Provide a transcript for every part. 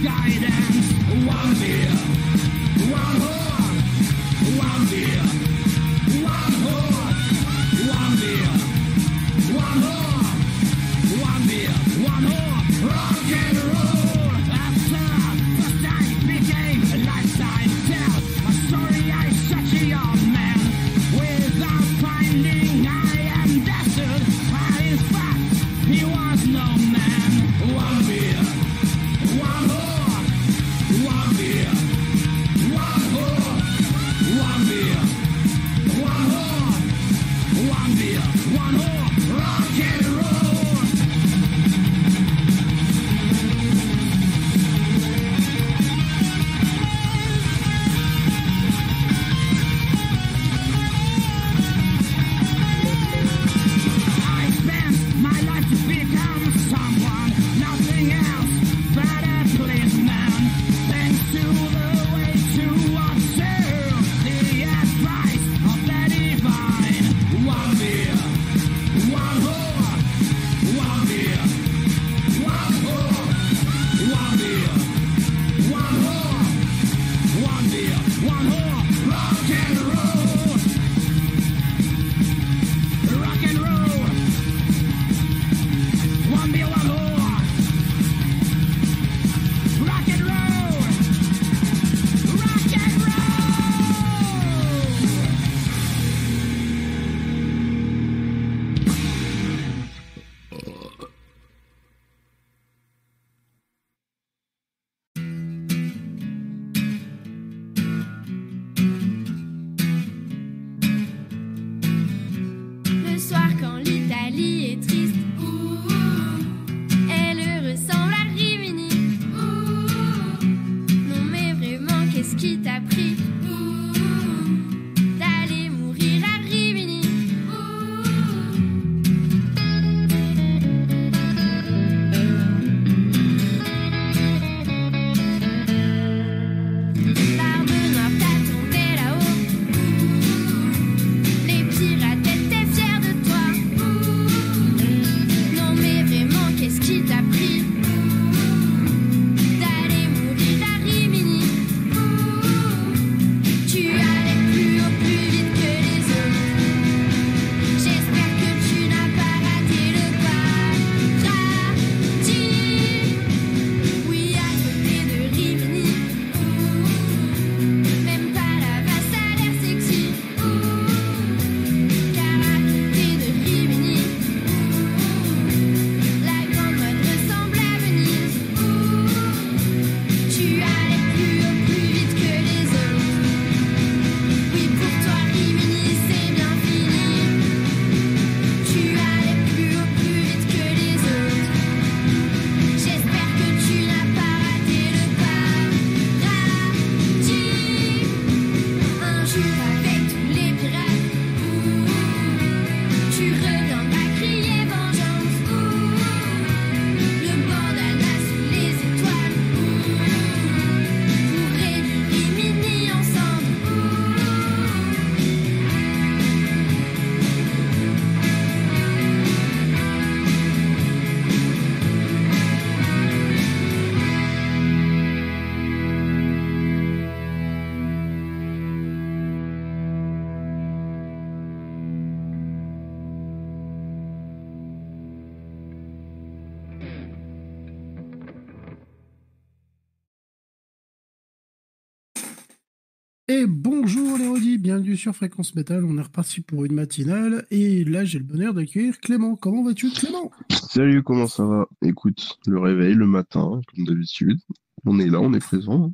Et bonjour les rodis, bienvenue sur Fréquence Métal, on est reparti pour une matinale, et là j'ai le bonheur d'accueillir Clément. Comment vas-tu Clément? Salut, comment ça va? Écoute, le réveil le matin, comme d'habitude. On est là, on est présent.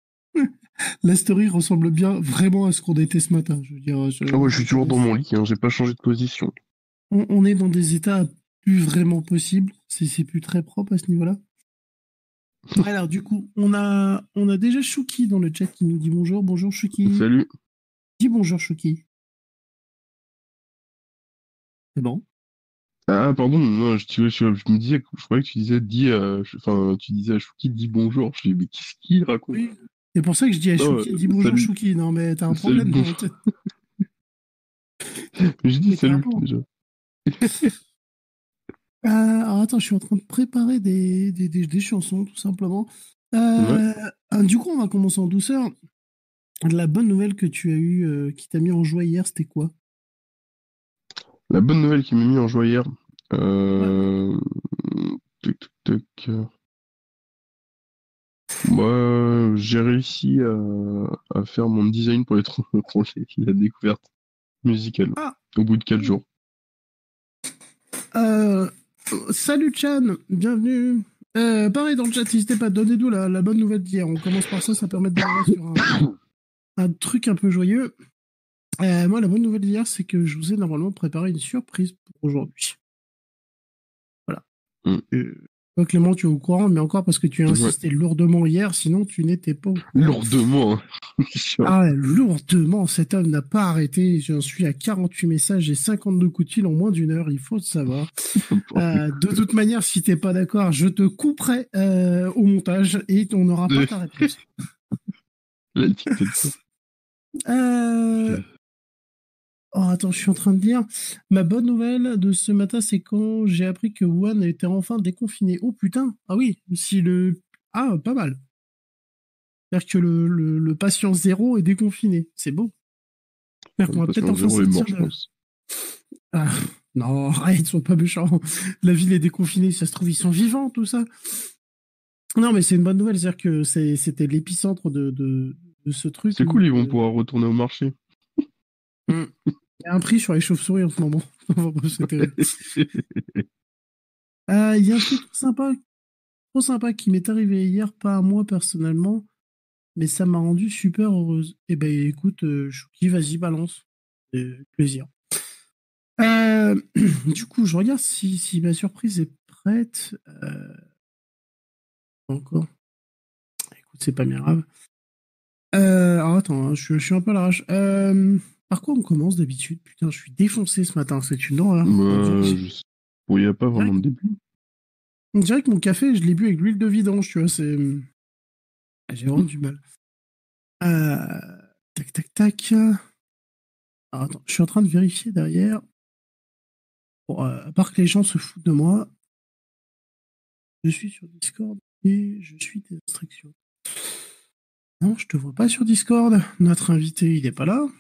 La story ressemble bien vraiment à ce qu'on était ce matin, je veux dire. Ah ouais, je suis toujours dans mon lit, hein, j'ai pas changé de position. On est dans des états plus vraiment possibles, c'est plus très propre à ce niveau-là. Alors du coup, on a déjà Chouki dans le chat qui nous dit bonjour. Bonjour Chouki. Salut. Dis bonjour Chouki. C'est bon. Ah, pardon, non, je me disais, je croyais que tu disais, tu disais à Chouki, dis bonjour. Je dis, mais qu'est-ce qu'il raconte? Oui. C'est pour ça que je dis à Non, Chouki, dis bonjour salut. Chouki. Non mais t'as un Salut, problème. bonjour. Mais j'ai dit Mais salut, clairement. déjà. Alors attends, je suis en train de préparer des chansons, tout simplement. Ouais. Du coup, on va commencer en douceur. La bonne nouvelle que tu as eue, qui t'a mis en joie hier, c'était quoi? La bonne nouvelle qui m'a mis en joie hier. Ouais. Euh... Tuc, tuc, tuc. Moi, j'ai réussi à faire mon design pour pour la découverte musicale Ah, au bout de 4 jours. euh, salut Chan, bienvenue. Pareil dans le chat, n'hésitez pas, donnez-nous la bonne nouvelle d'hier. On commence par ça, ça permet de démarrer sur un truc un peu joyeux. Moi, la bonne nouvelle d'hier, c'est que je vous ai normalement préparé une surprise pour aujourd'hui. Voilà. Mm. Toi, Clément, tu es au courant, mais encore parce que tu as Ouais. insisté lourdement hier, sinon tu n'étais pas au courant. Lourdement, hein. Sûr. Ah ouais, lourdement, cet homme n'a pas arrêté. J'en suis à 48 messages et 52 coups de fil en moins d'une heure, il faut le savoir. De toute manière, si t'es pas d'accord, je te couperai au montage et on n'aura pas ta réponse. La dictature. Euh... Oh, attends, je suis en train de dire. Ma bonne nouvelle de ce matin, c'est quand j'ai appris que Wuhan était enfin déconfiné. Oh putain, ah oui, si le... Ah, pas mal. C'est-à-dire que le patient zéro est déconfiné. C'est beau. C'est-à-dire qu'on va peut-être Patient enfin zéro est mort, sortir je de... pense. Ah, non, arrête, sois pas méchant. La ville est déconfinée, ça se trouve, ils sont vivants, tout ça. Non, mais c'est une bonne nouvelle, c'est-à-dire que c'était l'épicentre de ce truc C'est où cool, ils vont pouvoir retourner au marché. il y a un prix sur les chauves-souris en ce moment. Enfin, bref, c'est terrible. Il y a un truc trop sympa qui m'est arrivé hier, pas à moi personnellement, mais ça m'a rendu super heureuse. Eh ben, écoute, Chouki, vas-y, balance. Plaisir. Du coup, je regarde si ma surprise est prête. Pas encore. Écoute, c'est pas bien grave. Alors attends, hein, je suis un peu à l'arrache. Par quoi on commence d'habitude? Putain, je suis défoncé ce matin, c'est une horreur. Bon, il n'y a pas On dirait vraiment que de début. on dirait que mon café, je l'ai bu avec l'huile de vidange, tu vois, c'est... J'ai vraiment du mal. Tac, tac, tac. Alors attends, je suis en train de vérifier derrière. Bon, à part que les gens se foutent de moi, je suis sur Discord et je suis tes instructions. Non, je te vois pas sur Discord. Notre invité, il est pas là.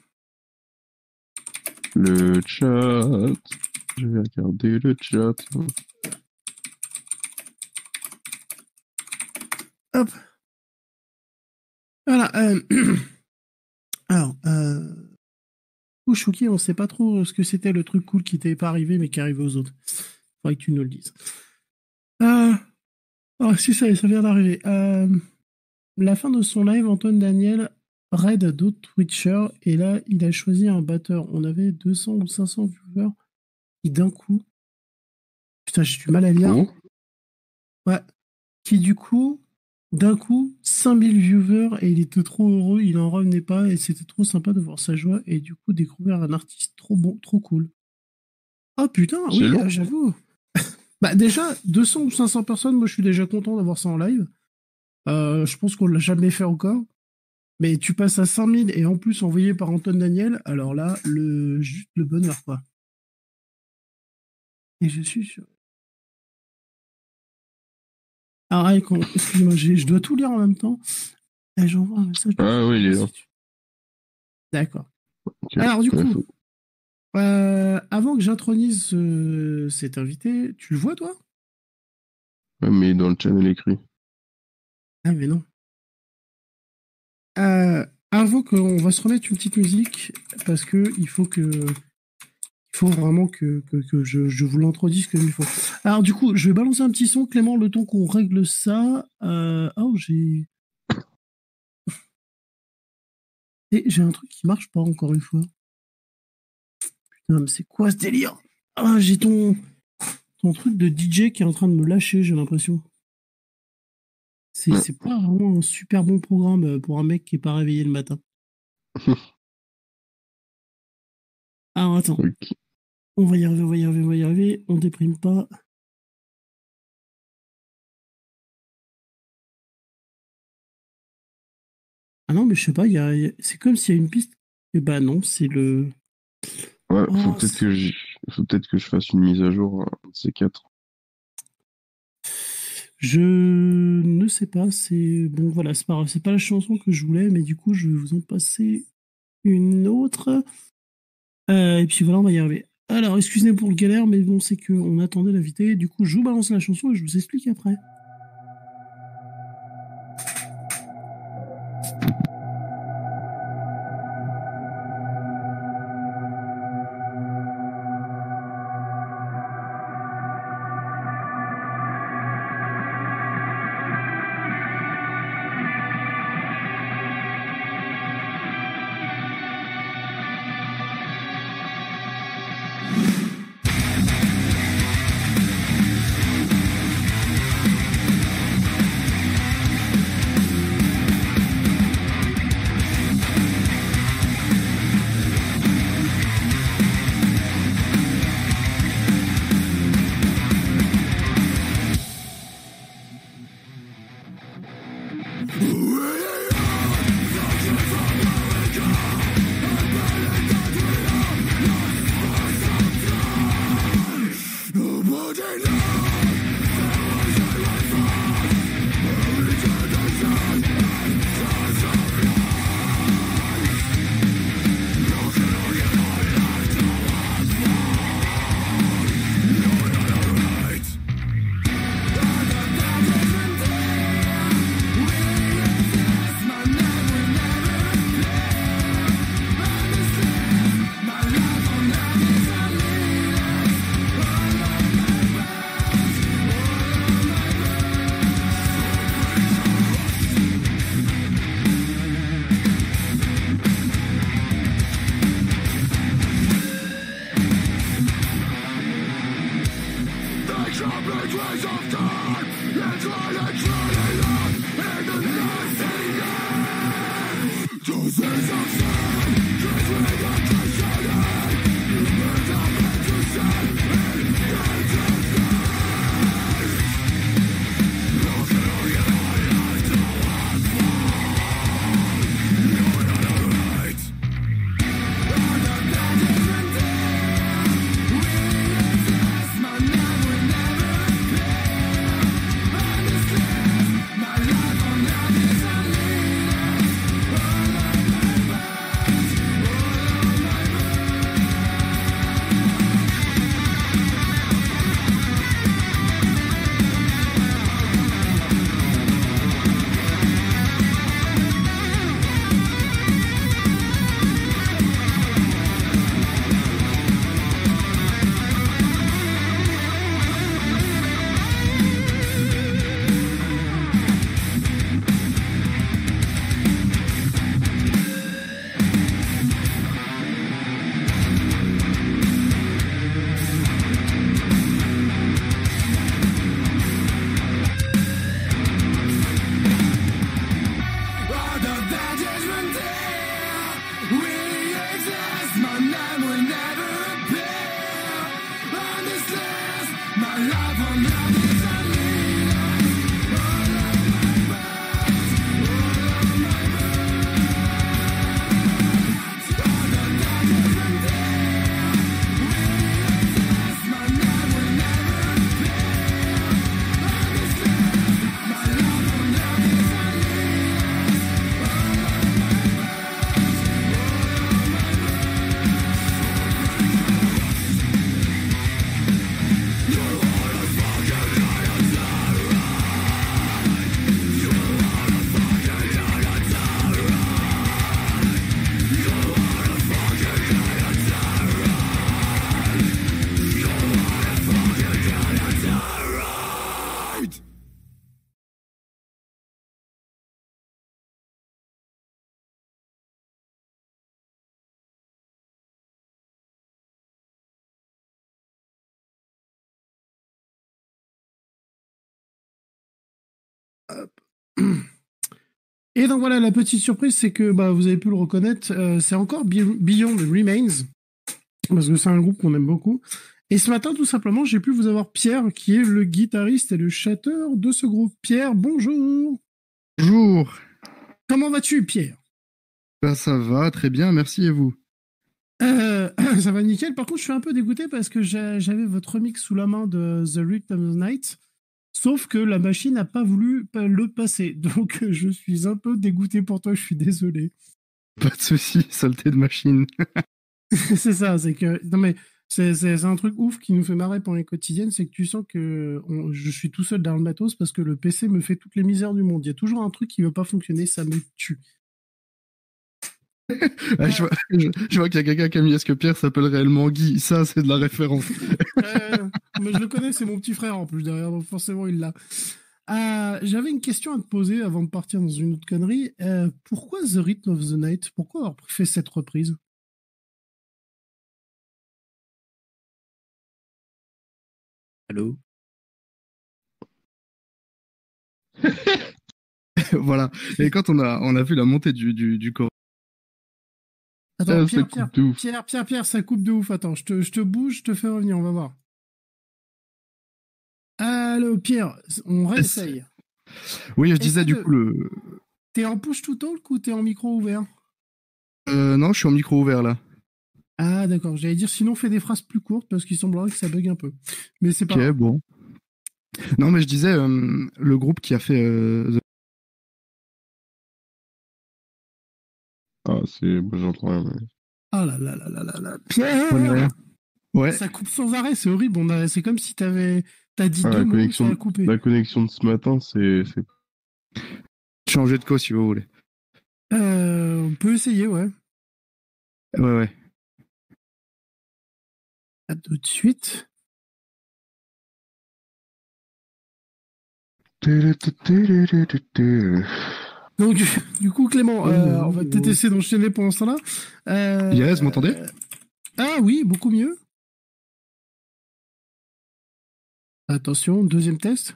Le chat. Je vais regarder le chat. Hop, voilà. Alors, Chouki, on sait pas trop ce que c'était le truc cool qui t'est pas arrivé, mais qui arrivait aux autres. Faudrait que tu nous le dises. Euh, oh, si ça vient d'arriver. La fin de son live, Antoine Daniel raid d'autres Twitchers, et là, il a choisi un batteur. On avait 200 ou 500 viewers, qui d'un coup, putain, j'ai du mal à lire. Oh, Ouais, qui du coup, d'un coup, 5000 viewers, et il était trop heureux, il en revenait pas, et c'était trop sympa de voir sa joie, et du coup, découvrir un artiste trop bon, trop cool. Ah putain, c'est oui, lourd. j'avoue. Bah déjà, 200 ou 500 personnes, moi je suis déjà content d'avoir ça en live. Je pense qu'on l'a jamais fait encore. Mais tu passes à 5000 et en plus envoyé par Antoine Daniel, alors là, juste le bonheur, quoi. Et je suis sûr. Alors, excuse-moi, je dois tout lire en même temps. Et j'envoie un message de Ah oui, il est là. D'accord. Ok, Alors, du ouais, coup, avant que j'intronise cet invité, tu le vois, toi? ouais, mais dans le channel écrit. Ah, mais non. Avant qu'on va se remettre une petite musique, parce que il faut vraiment que je vous l'introduise comme il faut. Alors du coup, je vais balancer un petit son, Clément, le temps qu'on règle ça. Oh, j'ai un truc qui marche pas encore une fois. Putain, mais c'est quoi ce délire? Ah, j'ai ton truc de DJ qui est en train de me lâcher, j'ai l'impression. Ouais. C'est pas vraiment un super bon programme pour un mec qui est pas réveillé le matin. Alors attends, Ok. on va y arriver, on va y arriver, on va y arriver. On déprime pas. Ah non, mais je sais pas, c'est comme s'il y a une piste. Et bah non, c'est le. Ouais, Oh, faut peut-être que je fasse une mise à jour, un de ces quatre. je ne sais pas. C'est bon, voilà, c'est pas grave. C'est pas la chanson que je voulais, mais du coup, je vais vous en passer une autre. Et puis voilà, on va y arriver. Alors, excusez-moi pour le galère, mais bon, c'est qu'on attendait l'invité. Du coup, je vous balance la chanson et je vous explique après. Et donc voilà, la petite surprise, c'est que bah, vous avez pu le reconnaître, c'est encore Beyond Remains, parce que c'est un groupe qu'on aime beaucoup. Et ce matin, tout simplement, j'ai pu vous avoir Pierre, qui est le guitariste et le chanteur de ce groupe. Pierre, bonjour. Bonjour. Comment vas-tu, Pierre? Ben, ça va, très bien, merci et vous? Ça va nickel. Par contre, je suis un peu dégoûté parce que j'avais votre remix sous la main de The Rhythm of the Night. Sauf que la machine n'a pas voulu le passer. Donc, je suis un peu dégoûté pour toi, je suis désolé. Pas de souci, saleté de machine. C'est ça, c'est que. Non, mais c'est un truc ouf qui nous fait marrer pendant les quotidiennes, c'est que tu sens que je suis tout seul dans le matos parce que le PC me fait toutes les misères du monde. Il y a toujours un truc qui veut pas fonctionner, ça me tue. Ah, je vois qu'il y a quelqu'un qui a mis est-ce que Pierre s'appelle réellement Guy. Ça, c'est de la référence. Mais je le connais, c'est mon petit frère en plus derrière, donc forcément il l'a. J'avais une question à te poser avant de partir dans une autre connerie. Pourquoi The Rhythm of the Night? Pourquoi avoir fait cette reprise? Allô? Voilà. Et quand on a vu la montée du corps. Attends, ça coupe de ouf. Pierre, ça coupe de ouf. Attends, je te bouge, je te fais revenir, on va voir. Allô, Pierre, on réessaye. Oui, je disais du coup le. T'es en push to talk ou t'es en micro ouvert? Non, je suis en micro ouvert là. Ah, d'accord. J'allais dire sinon fais des phrases plus courtes parce qu'il semblerait que ça bug un peu. Mais c'est pas Ok, grave. bon. Non, mais je disais le groupe qui a fait Ah, c'est. Moi, j'entends rien. Mais... Ah là là là là là là. Pierre! Ouais. Ça coupe sans arrêt, c'est horrible. C'est comme si t'as dit Ah, deux mots, ça a coupé. la connexion de ce matin, c'est. Changer de cause si vous voulez. On peut essayer, ouais. Ouais. À tout de suite. Donc, du coup, Clément, on va peut-être essayer d'enchaîner pendant ce temps-là. Yes, vous m'entendez? Ah oui, beaucoup mieux. Attention, deuxième test.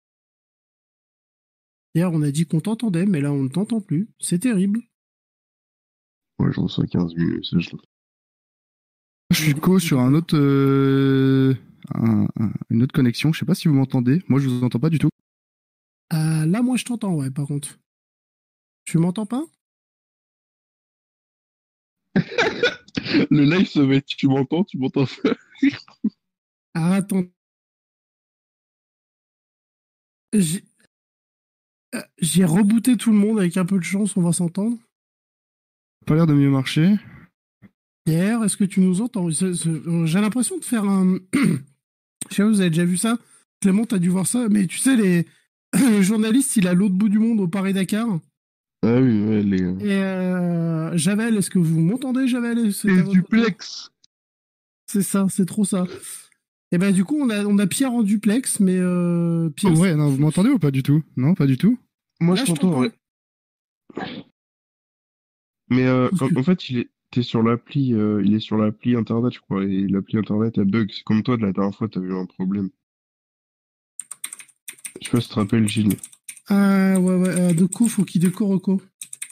Hier, on a dit qu'on t'entendait, mais là, on ne t'entend plus. C'est terrible. Ouais, je reçois 15 000 messages. Je suis co sur un autre, une autre connexion. Je sais pas si vous m'entendez. Moi, je vous entends pas du tout. Là, moi, je t'entends, ouais, par contre. Tu m'entends pas? Le live, ça va être tu m'entends pas. Attends. J'ai rebooté tout le monde avec un peu de chance, on va s'entendre. Pas l'air de mieux marcher. Pierre, est-ce que tu nous entends? J'ai l'impression de faire un. Je sais pas, vous avez déjà vu ça? Clément, t'as dû voir ça, mais tu sais, le journaliste, il est à l'autre bout du monde au Paris-Dakar. Ah oui, ouais, les. Et Javel, est-ce que vous m'entendez, Javel? Les duplex. C'est ça, c'est trop ça. Et ben du coup, on a Pierre en duplex, mais Pierre. Oh ouais, non, vous m'entendez ou pas du tout? Non, pas du tout. Moi, Là, je t'entends, ouais. Mais en fait, t'es sur l'appli, il est sur l'appli internet, je crois, et l'appli internet elle bug. C'est comme toi de la dernière fois, t'avais eu un problème. Je sais pas si tu te rappelles, Gilles. Ouais, de coup, faut qu'il décore au co.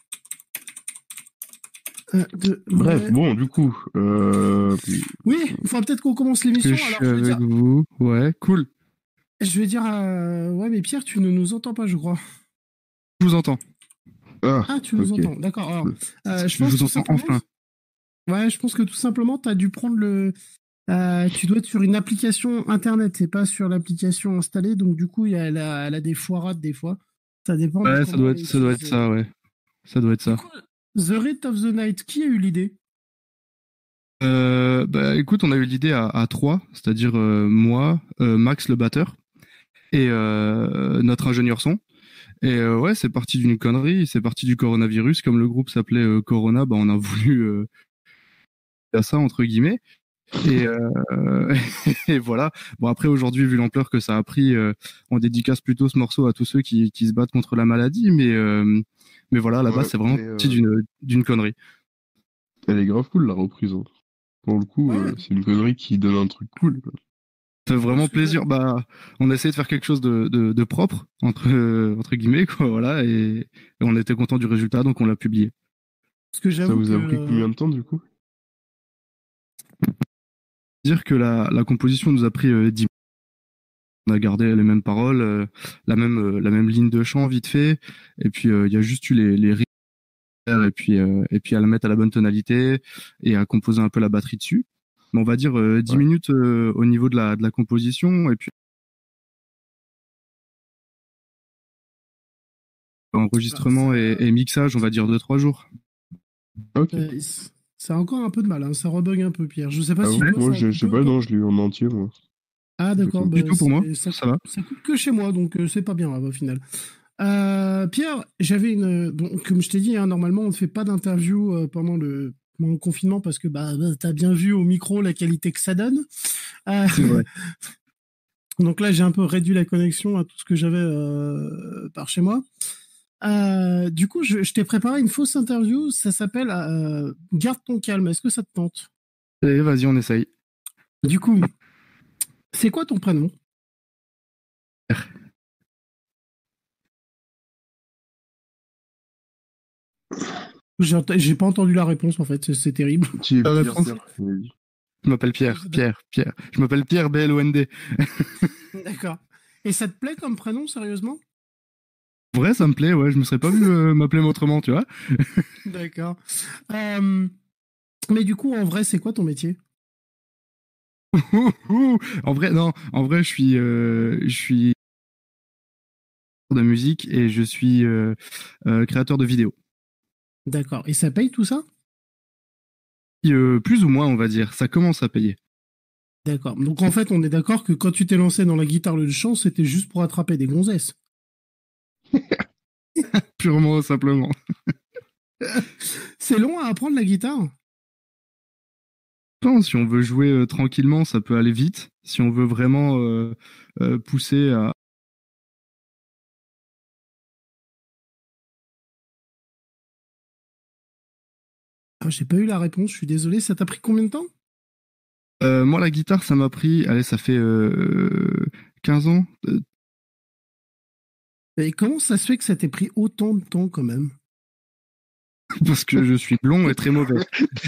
Bref, bon, du coup. Oui, il faudra peut-être qu'on commence l'émission. Je suis avec vous. Ouais, cool. Je vais dire, ouais, mais Pierre, tu ne nous entends pas, je crois. Je vous entends. Ah, tu nous entends, d'accord. Alors, je pense vous entends enfin. Ouais, je pense que tout simplement, tu as dû prendre tu dois être sur une application internet et pas sur l'application installée, donc du coup, elle a des foirades des fois. Ça dépend. Ouais, ça doit être ça, ouais. Ça doit être ça. The Rhythm of the Night, qui a eu l'idée? Bah écoute, on a eu l'idée à trois, c'est-à-dire moi, Max le batteur et notre ingénieur son. Et ouais, c'est parti d'une connerie, c'est parti du coronavirus. Comme le groupe s'appelait Corona, bah on a voulu faire ça entre guillemets. Et, et voilà. Bon après aujourd'hui, vu l'ampleur que ça a pris, on dédicace plutôt ce morceau à tous ceux qui se battent contre la maladie. Mais voilà, là-bas c'est vraiment parti d'une connerie. Elle est grave cool la reprise. Hein. Pour le coup, c'est une connerie qui donne un truc cool. Quoi. Ça fait vraiment plaisir. Bah, on a essayé de faire quelque chose de propre entre guillemets quoi. Voilà, et on était content du résultat, donc on l'a publié. Parce que ça vous a pris combien de temps du coup? Dire que la composition nous a pris 10 minutes. On a gardé les mêmes paroles, la même ligne de chant vite fait, et puis il y a juste eu les rythmes, et puis à la mettre à la bonne tonalité et à composer un peu la batterie dessus. Mais on va dire 10 minutes au niveau de la composition, et puis enregistrement et mixage, on va dire 2-3 jours. Ok. Ça a encore un peu de mal, hein. Ça rebug un peu, Pierre. Je sais pas Ah si ouais, toi, moi, ça je coupe sais peu, pas, toi. non, je l'ai eu en entier, moi. Ah, d'accord. Du tout pour moi, ça va. Ça coupe que chez moi, donc c'est pas bien, au final. Pierre, j'avais une. Bon, comme je t'ai dit, hein, normalement, on ne fait pas d'interview pendant le confinement parce que t'as bien vu au micro la qualité que ça donne. C'est vrai. Donc là, j'ai un peu réduit la connexion à tout ce que j'avais par chez moi. Du coup, je t'ai préparé une fausse interview. Ça s'appelle Garde ton calme. Est-ce que ça te tente? Allez, vas-y, on essaye. Du coup, c'est quoi ton prénom? J'ai pas entendu la réponse en fait. C'est terrible. Tu es La Pierre, réponse. Pierre. Oui. Je m'appelle Pierre. Je m'appelle Pierre BLOND. D'accord. Et ça te plaît comme prénom, sérieusement? En vrai, ça me plaît, ouais. Je me serais pas vu m'appeler autrement, tu vois. D'accord. Mais du coup, en vrai, c'est quoi ton métier? En vrai, non. En vrai, je suis de musique et je suis créateur de vidéos. D'accord. Et ça paye tout ça? Plus ou moins, on va dire. Ça commence à payer. D'accord. Donc en fait, on est d'accord que quand tu t'es lancé dans la guitare le chant, c'était juste pour attraper des gonzesses. Purement, simplement. C'est long à apprendre la guitare? Non, si on veut jouer tranquillement, ça peut aller vite. Si on veut vraiment pousser à... Ah, j'ai pas eu la réponse, je suis désolé. Ça t'a pris combien de temps? Moi, la guitare, ça m'a pris... Allez, ça fait 15 ans. Et comment ça se fait que ça t'ait pris autant de temps quand même? Parce que je suis blond et très mauvais.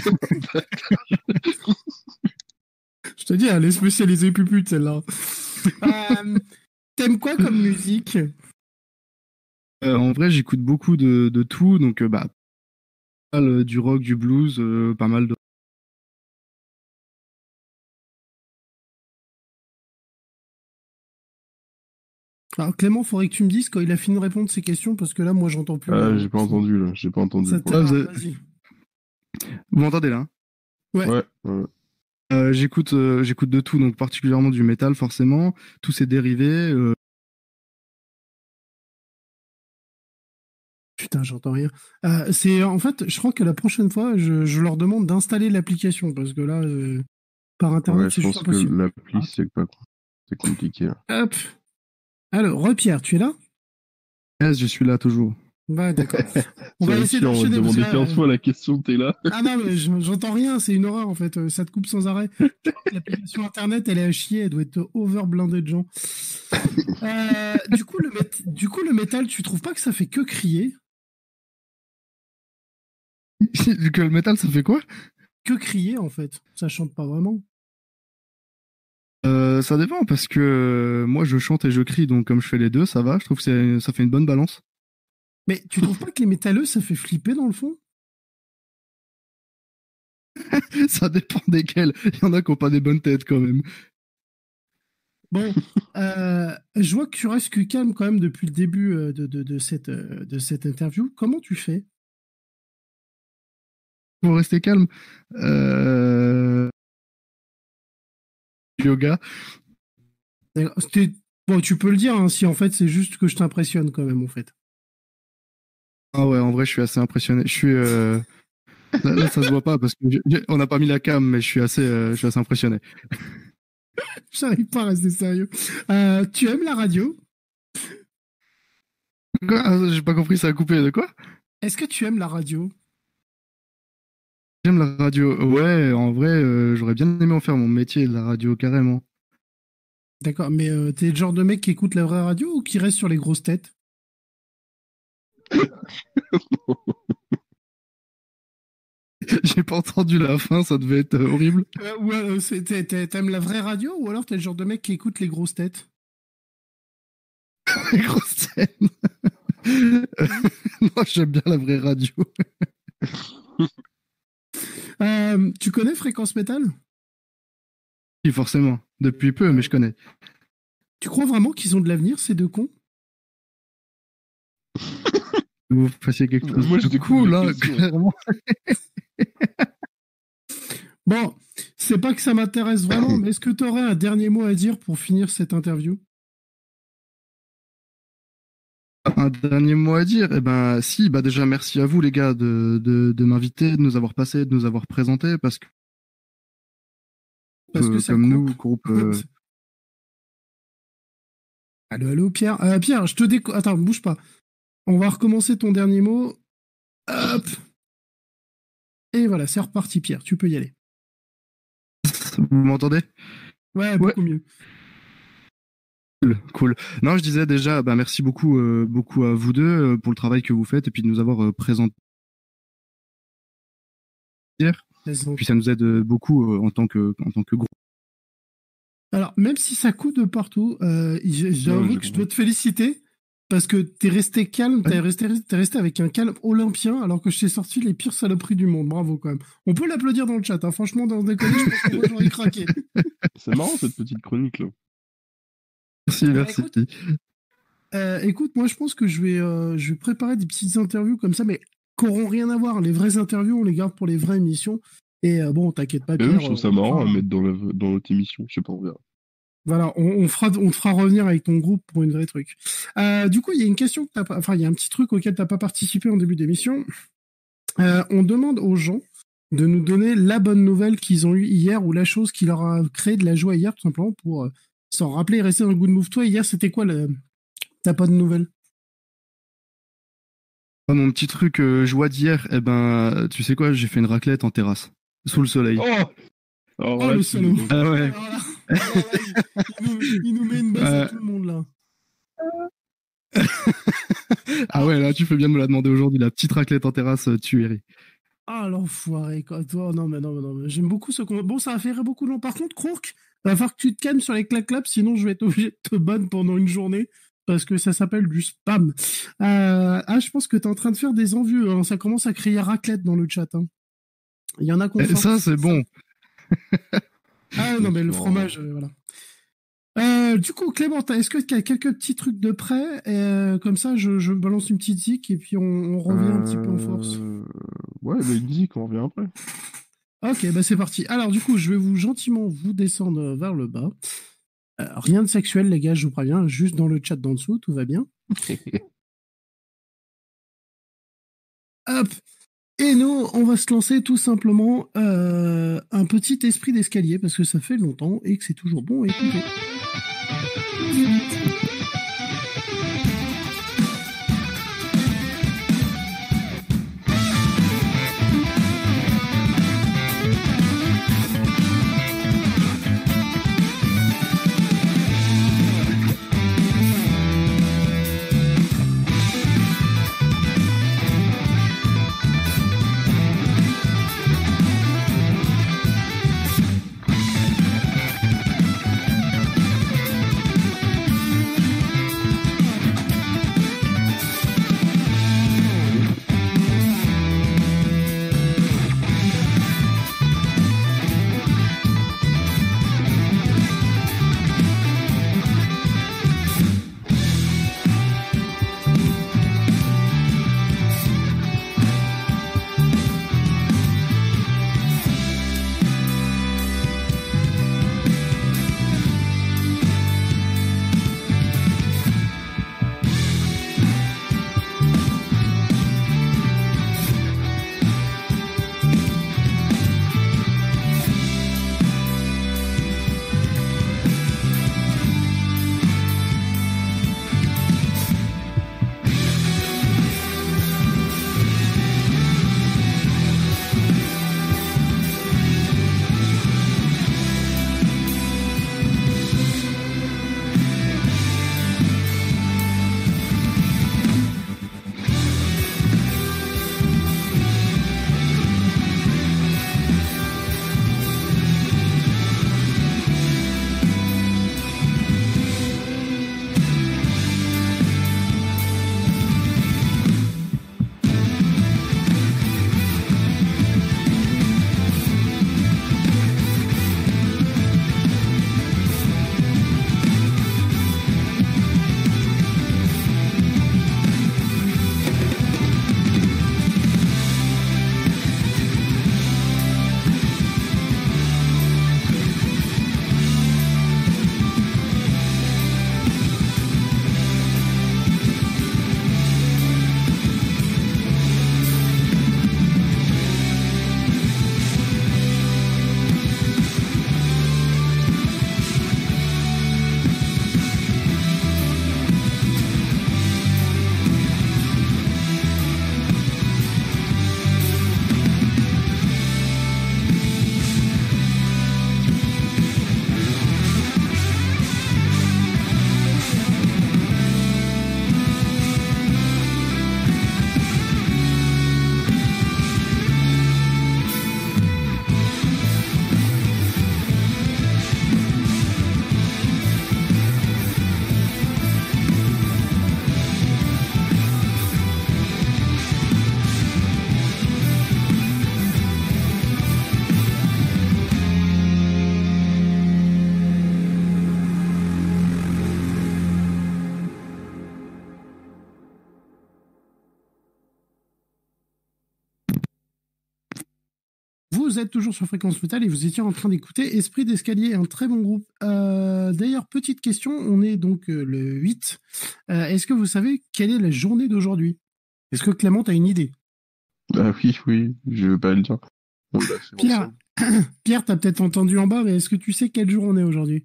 Je te dis, elle est spécialisée pupute, celle-là. T'aimes quoi comme musique? En vrai, j'écoute beaucoup de tout. Donc, du rock, du blues, pas mal de... Alors Clément, faudrait que tu me dises quand il a fini de répondre ces questions, parce que là, moi, j'entends plus. Ah, j'ai pas entendu, là. J'ai pas entendu. Ça Ouais, vas-y. Vous m'entendez là, hein? Ouais. Ouais. J'écoute de tout, donc particulièrement du métal, forcément. Tous ses dérivés. Putain, j'entends rien. En fait, je crois que la prochaine fois, je leur demande d'installer l'application, parce que là, par internet, Ouais, c'est je juste pense que impossible. l'appli, c'est compliqué, là. Hop. Alors, Pierre, tu es là? Yes, je suis là toujours. Bah, d'accord. On va Ça va essayer chiant, on va te d'enchaîner. Parce demander que, 15 fois la question, t'es là. Ah non, mais j'entends rien, c'est une horreur en fait. Ça te coupe sans arrêt. L'application internet, elle est à chier, elle doit être over-blindée de gens. Du coup, le métal, tu trouves pas que ça fait que crier? Que le métal, ça fait quoi? Que crier en fait. Ça chante pas vraiment. Ça dépend, parce que moi, je chante et je crie, donc comme je fais les deux, ça va. Je trouve que ça fait une bonne balance. Mais tu trouves pas que les métalleux, ça fait flipper dans le fond? Ça dépend desquels. Il y en a qui ont pas des bonnes têtes, quand même. Bon, je vois que tu restes que calme quand même depuis le début de cette interview. Comment tu fais? Pour rester calme. Yoga. Bon, tu peux le dire hein, si en fait c'est juste que je t'impressionne quand même en fait. Ah ouais, en vrai, je suis assez impressionné. Je suis... Là, ça se voit pas, parce que on n'a pas mis la cam, mais je suis assez impressionné. J'arrive pas à rester sérieux. Tu aimes la radio? Quoi? Ah, j'ai pas compris, ça a coupé. De quoi? Est-ce que tu aimes la radio? J'aime la radio. Ouais, en vrai, j'aurais bien aimé en faire mon métier, de la radio, carrément. D'accord, mais t'es le genre de mec qui écoute la vraie radio ou qui reste sur les grosses têtes? J'ai pas entendu la fin, ça devait être horrible. T'aimes la vraie radio ou alors t'es le genre de mec qui écoute les grosses têtes? Les grosses scènes. Moi, j'aime bien la vraie radio. Tu connais Fréquence Métal? Oui, forcément. Depuis peu, mais je connais. Tu crois vraiment qu'ils ont de l'avenir, ces deux cons? Vous fassiez quelque chose Moi, de j'étais cool, hein, question. clairement. Bon, c'est pas que ça m'intéresse vraiment, mais est-ce que tu aurais un dernier mot à dire pour finir cette interview? Un dernier mot à dire? Eh ben, si, bah déjà, merci à vous, les gars, de m'inviter, de nous avoir passé, de nous avoir présenté, parce que ça comme coupe. nous, groupe, Allô, Pierre. Pierre, je te Attends, bouge pas. On va recommencer ton dernier mot. Hop. Et voilà, c'est reparti, Pierre. Tu peux y aller. vous m'entendez? Ouais, beaucoup mieux. Cool. Non, je disais déjà, bah merci beaucoup, beaucoup à vous deux pour le travail que vous faites et puis de nous avoir présenté. Puis ça nous aide beaucoup en tant que groupe. Alors, même si ça coûte de partout, j'avoue que je dois te féliciter parce que t'es resté calme, t'es resté avec un calme olympien alors que je t'ai sorti les pires saloperies du monde. Bravo quand même. On peut l'applaudir dans le chat, hein. Franchement, dans des déconner, je pense que moi j'aurais craqué. C'est marrant cette petite chronique là. Merci. Écoute, moi je pense que je vais préparer des petites interviews comme ça, mais qui n'auront rien à voir. Les vraies interviews, on les garde pour les vraies émissions. Et bon, t'inquiète pas, Pierre. Je trouve ça marrant à mettre dans notre émission. Je sais pas, on verra. Voilà, on te fera revenir avec ton groupe pour une vraie truc. Du coup, il y a une question que il y a un petit truc auquel t'as pas participé en début d'émission. On demande aux gens de nous donner la bonne nouvelle qu'ils ont eue hier ou la chose qui leur a créé de la joie hier, tout simplement, pour s'en rappeler et rester dans le good move. Toi, hier, c'était quoi ta bonne nouvelle? Mon petit truc joie d'hier, eh ben, tu sais quoi, j'ai fait une raclette en terrasse, sous le soleil. Oh le salaud. Ah ouais. Il nous met une baisse à tout le monde là. Ah ouais, là tu fais bien de me la demander aujourd'hui, la petite raclette en terrasse tuerie. Ah l'enfoiré quoi. Toi, non mais j'aime beaucoup ce qu'on. Bon, ça va faire beaucoup de gens. Par contre, Crourk, va falloir que tu te calmes sur les clap-claps, sinon je vais être obligé de te ban pendant une journée. Parce que ça s'appelle du spam. Je pense que t'es en train de faire des envieux. Hein. Ça commence à crier raclette dans le chat. Hein. Il y en a qu'on fait. Ça, c'est bon. Ah non, mais le fromage, voilà. Du coup, Clément, est-ce que tu as quelques petits trucs de près comme ça, je balance une petite zik et puis on revient un petit peu en force. Ouais, bah une zik, on revient après. Ok, bah c'est parti. Alors du coup, je vais gentiment vous descendre vers le bas. Rien de sexuel, les gars, je vous préviens. Juste dans le chat d'en dessous, tout va bien. Hop. Et nous, on va se lancer tout simplement un petit esprit d'escalier parce que ça fait longtemps et que c'est toujours bon à écouter. Vous êtes toujours sur Fréquence Métal et vous étiez en train d'écouter Esprit d'Escalier, un très bon groupe. D'ailleurs, petite question, on est donc le 8. Est-ce que vous savez quelle est la journée d'aujourd'hui? Est-ce que Clément, t'as une idée? Ah oui, je veux pas le dire. On l'a fait Pierre, ensemble. Pierre, t'as peut-être entendu en bas, mais est-ce que tu sais quel jour on est aujourd'hui?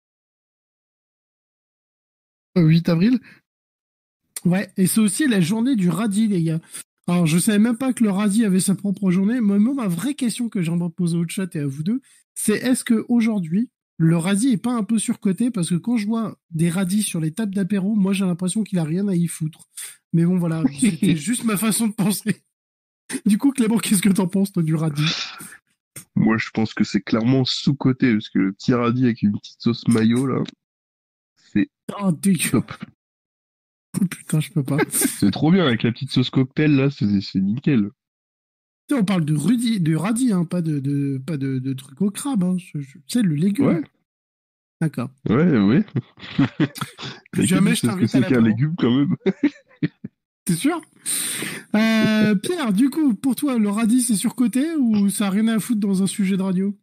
8 avril? Ouais, et c'est aussi la journée du radis, les gars. Alors, je savais même pas que le radis avait sa propre journée. Moi, ma vraie question que j'aimerais poser au chat et à vous deux, c'est est-ce que aujourd'hui le radis est pas un peu surcoté? Parce que quand je vois des radis sur les tables d'apéro, moi, j'ai l'impression qu'il a rien à y foutre. Mais bon, voilà, c'était juste ma façon de penser. Du coup, Clément, qu'est-ce que t'en penses, toi, du radis? Moi, je pense que c'est clairement sous-coté, parce que le petit radis avec une petite sauce mayo, là, c'est Oh, dégueu. top. Oh, putain, je peux pas. C'est trop bien, avec la petite sauce cocktail, là, c'est nickel. Tu sais, on parle de radis, hein, pas de trucs au crabe, hein. Tu sais, le légume. Ouais, D'accord. ouais. Plus Mais qui jamais dit je c'est ce que t'invite à c'est qu'un l'apéro. légume, quand même. T'es sûr? Pierre, du coup, pour toi, le radis, c'est surcoté ou ça a rien à foutre dans un sujet de radio?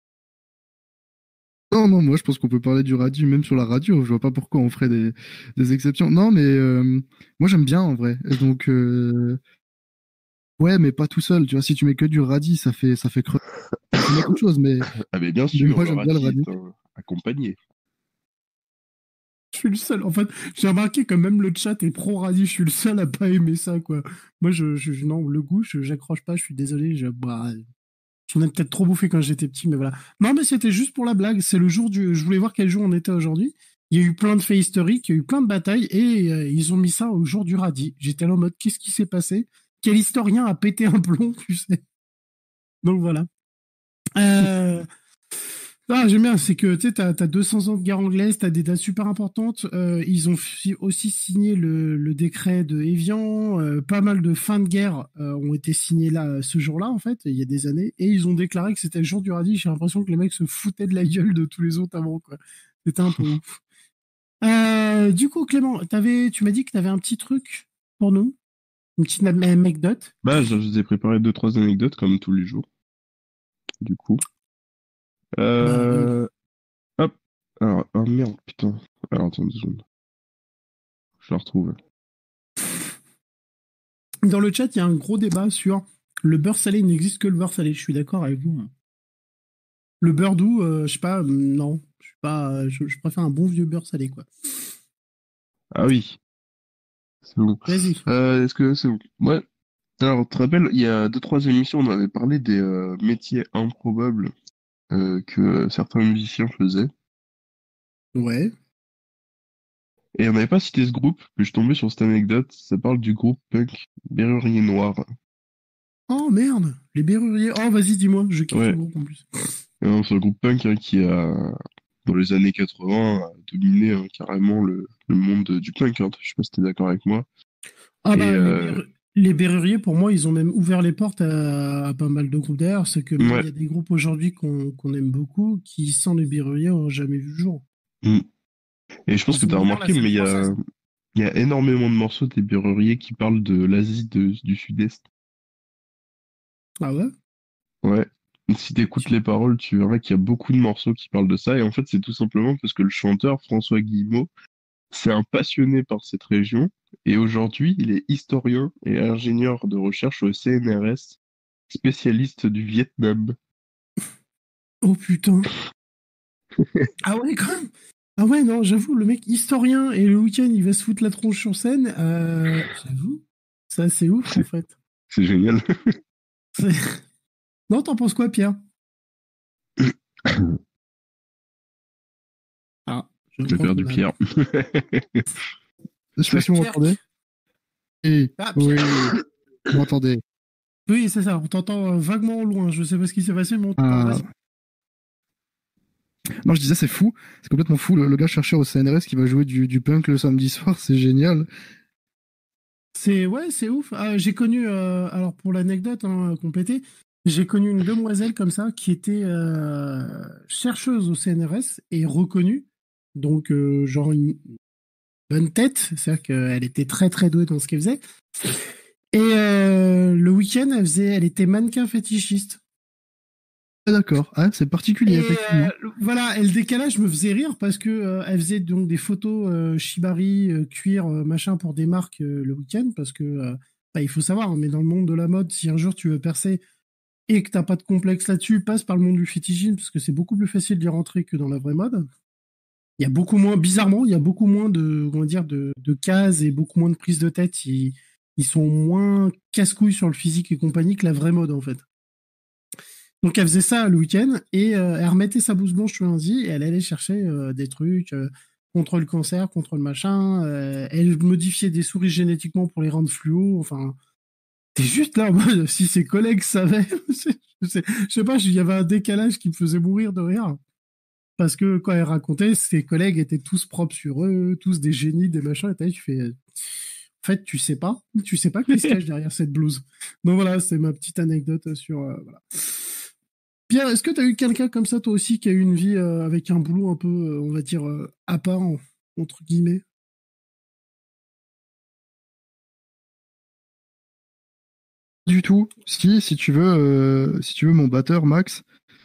Non, non, moi je pense qu'on peut parler du radis même sur la radio. Je vois pas pourquoi on ferait des exceptions. Non, mais moi j'aime bien en vrai. Et donc, ouais, mais pas tout seul. Tu vois, si tu mets que du radis, ça fait creux. Tu mets autre chose, Ah, mais bien mais sûr, moi le j'aime bien le radis radis. est accompagné. Je suis le seul. En fait, j'ai remarqué que même le chat est pro radis. Je suis le seul à pas aimer ça, quoi. Moi, non, le goût, j'accroche pas. Je suis désolé. J'en ai peut-être trop bouffé quand j'étais petit, mais voilà. Non, mais c'était juste pour la blague. C'est le jour du. Je voulais voir quel jour on était aujourd'hui. Il y a eu plein de faits historiques, il y a eu plein de batailles, et ils ont mis ça au jour du radis. J'étais là en mode, qu'est-ce qui s'est passé? Quel historien a pété un plomb, tu sais? Donc voilà. Euh, Ah, j'aime bien, c'est que tu sais, t'as 200 ans de guerre anglaise, t'as des dates super importantes. Ils ont aussi signé le décret de Évian. Pas mal de fins de guerre ont été signés là ce jour-là, en fait, il y a des années. Et ils ont déclaré que c'était le jour du radis. J'ai l'impression que les mecs se foutaient de la gueule de tous les autres avant, quoi. C'était un peu ouf. Du coup, Clément, tu m'as dit que t'avais un petit truc pour nous, une petite anecdote. Bah, je vous ai préparé 2, 3 anecdotes, comme tous les jours, du coup. Bah, Euh... Hop. Alors, oh merde, putain. Alors, attends 2 secondes. Je la retrouve. dans le chat, il y a un gros débat sur le beurre salé. Il n'existe que le beurre salé. Je suis d'accord avec vous, hein. Le beurre doux, je sais pas, non, je suis pas, je préfère un bon vieux beurre salé, quoi. Ah oui, c'est bon. Vas-y. Est-ce que c'est bon? Ouais. Alors, tu te rappelles, il y a 2, 3 émissions, on avait parlé des métiers improbables que certains musiciens faisaient. Ouais. Et on n'avait pas cité ce groupe, mais je suis tombé sur cette anecdote. Ça parle du groupe punk Berrurier Noir. Oh merde, les berruriers. Oh vas-y, dis-moi, je kiffe ce Ouais, groupe en plus. c'est un groupe punk hein, qui dans les années 80, a dominé carrément le monde du punk. Hein. Je sais pas si t'es d'accord avec moi. Ah Et bah les berruriers, pour moi, ils ont même ouvert les portes à pas mal de groupes. D'ailleurs, c'est que même il ouais. y a des groupes aujourd'hui qu'on aime beaucoup qui, sans les berruriers, n'ont jamais vu le jour. Mm. Et je pense que Ils ont t'as ouvert la remarqué, scène mais française. il y a énormément de morceaux des Berruriers qui parlent de l'Asie du Sud-Est. Ah ouais? Ouais. Si t'écoutes les paroles, tu verras qu'il y a beaucoup de morceaux qui parlent de ça. Et en fait, c'est tout simplement parce que le chanteur, François Guillemot, c'est un passionné par cette région. Et aujourd'hui, il est historien et ingénieur de recherche au CNRS, spécialiste du Vietnam. Oh putain. Ah ouais, quand même. Ah ouais, non, j'avoue, le mec historien et le week-end, il va se foutre la tronche sur scène. J'avoue, ça c'est ouf en C'est fait. c'est génial. C'est- Non, t'en penses quoi, Pierre? Ah, je J'ai crois perdu qu'on a. Pierre. Je sais pas si vous Pierre. m'entendez. Oui, Ah, Pierre. oui, vous m'entendez. Oui, c'est ça, on t'entend vaguement au loin. Je sais pas ce qui s'est passé, mais on t'entend. Ah, Vas-y. non, je disais, c'est fou. C'est complètement fou. Le gars chercheur au CNRS qui va jouer du punk le samedi soir, c'est génial. Ouais, c'est ouf. Ah, j'ai connu, alors pour l'anecdote complétée, j'ai connu une demoiselle comme ça qui était chercheuse au CNRS et reconnue. Donc, genre une bonne tête, c'est-à-dire qu'elle était très très douée dans ce qu'elle faisait. Et le week-end, elle était mannequin fétichiste. Ah, d'accord. Ah, c'est particulier, Et effectivement. voilà, et le décalage me faisait rire parce que elle faisait donc des photos Shibari, cuir, machin pour des marques le week-end parce que bah, il faut savoir, hein, mais dans le monde de la mode, si un jour tu veux percer et que t'as pas de complexe là-dessus, passe par le monde du fétichisme parce que c'est beaucoup plus facile d'y rentrer que dans la vraie mode. Il y a beaucoup moins, bizarrement, il y a beaucoup moins de, comment dire, de cases et beaucoup moins de prises de tête. Ils sont moins casse-couilles sur le physique et compagnie que la vraie mode en fait. Donc elle faisait ça le week-end et elle remettait sa blouse blanche le lundi et elle allait chercher des trucs contre le cancer, contre le machin. Elle modifiait des souris génétiquement pour les rendre fluo. Enfin, t'es juste là en mode si ses collègues savaient. Je sais pas, il y avait un décalage qui me faisait mourir de rire. Parce que quand elle racontait, ses collègues étaient tous propres sur eux, tous des génies, des machins. Et tu fais, en fait, tu sais pas qui se cache derrière cette blouse. Donc voilà, c'est ma petite anecdote sur. Voilà. Pierre, est-ce que tu as eu quelqu'un comme ça, toi aussi, qui a eu une vie avec un boulot un peu, on va dire, à part, entre guillemets? Du tout. Si tu veux mon batteur, Max,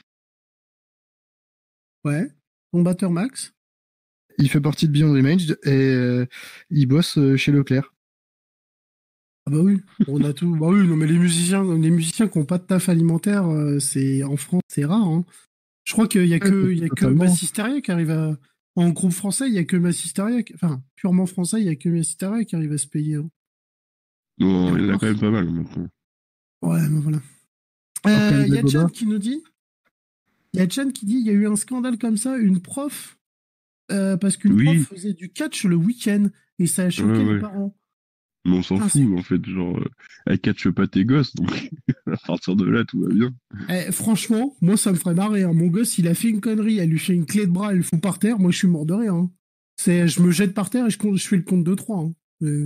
Ouais. Ton batteur Max? il fait partie de Beyond Image et il bosse chez Leclerc. Ah bah oui, on a tout. Bah oui, non mais les musiciens qui n'ont pas de taf alimentaire, c'est en France, c'est rare. Hein. Je crois Ouais, il y a que totalement. Massisteria qui arrive à. En groupe français, il y a que Massisteria, enfin purement français, il y a que Massisteria qui arrive à se payer. Hein. Et Non, il y en a encore. quand même pas mal maintenant. Ouais, mais voilà. Orkan Il y a Chan Zagoba. qui nous dit. Il y a Chan qui dit, il y a eu un scandale comme ça, une prof parce qu'une prof Oui, faisait du catch le week-end et ça a ouais, choqué les ouais. parents. Mais on s'en Putain, c'est... fout, en fait. Genre, elle catche pas tes gosses, donc à partir de là, tout va bien. Franchement, moi ça me ferait marrer. Hein. Mon gosse, il a fait une connerie, elle lui fait une clé de bras, elle le fout par terre. Moi, je suis mort de rire. Hein. Je me jette par terre et je fais le compte de 3. Hein.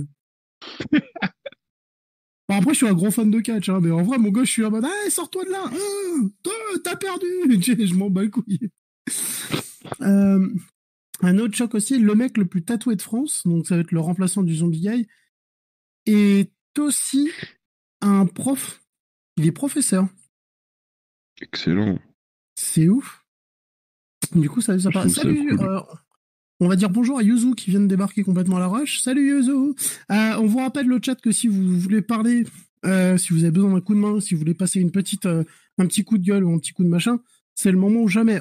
Bon, après, je suis un gros fan de catch, hein, mais en vrai, mon gosse, je suis en mode, hey, sors-toi de là, t'as perdu. Je m'en bats les couilles. Euh, un autre choc aussi, le mec le plus tatoué de France, donc ça va être le remplaçant du Zombie Guy, est aussi un prof. Il est professeur. Excellent. C'est ouf. Du coup, ça Je part. trouve ça Salut, cool. on va dire bonjour à Yuzu qui vient de débarquer complètement à la rush. Salut Yuzu. On vous rappelle le chat que si vous voulez parler, si vous avez besoin d'un coup de main, si vous voulez passer un petit coup de gueule ou un petit coup de machin, c'est le moment ou jamais.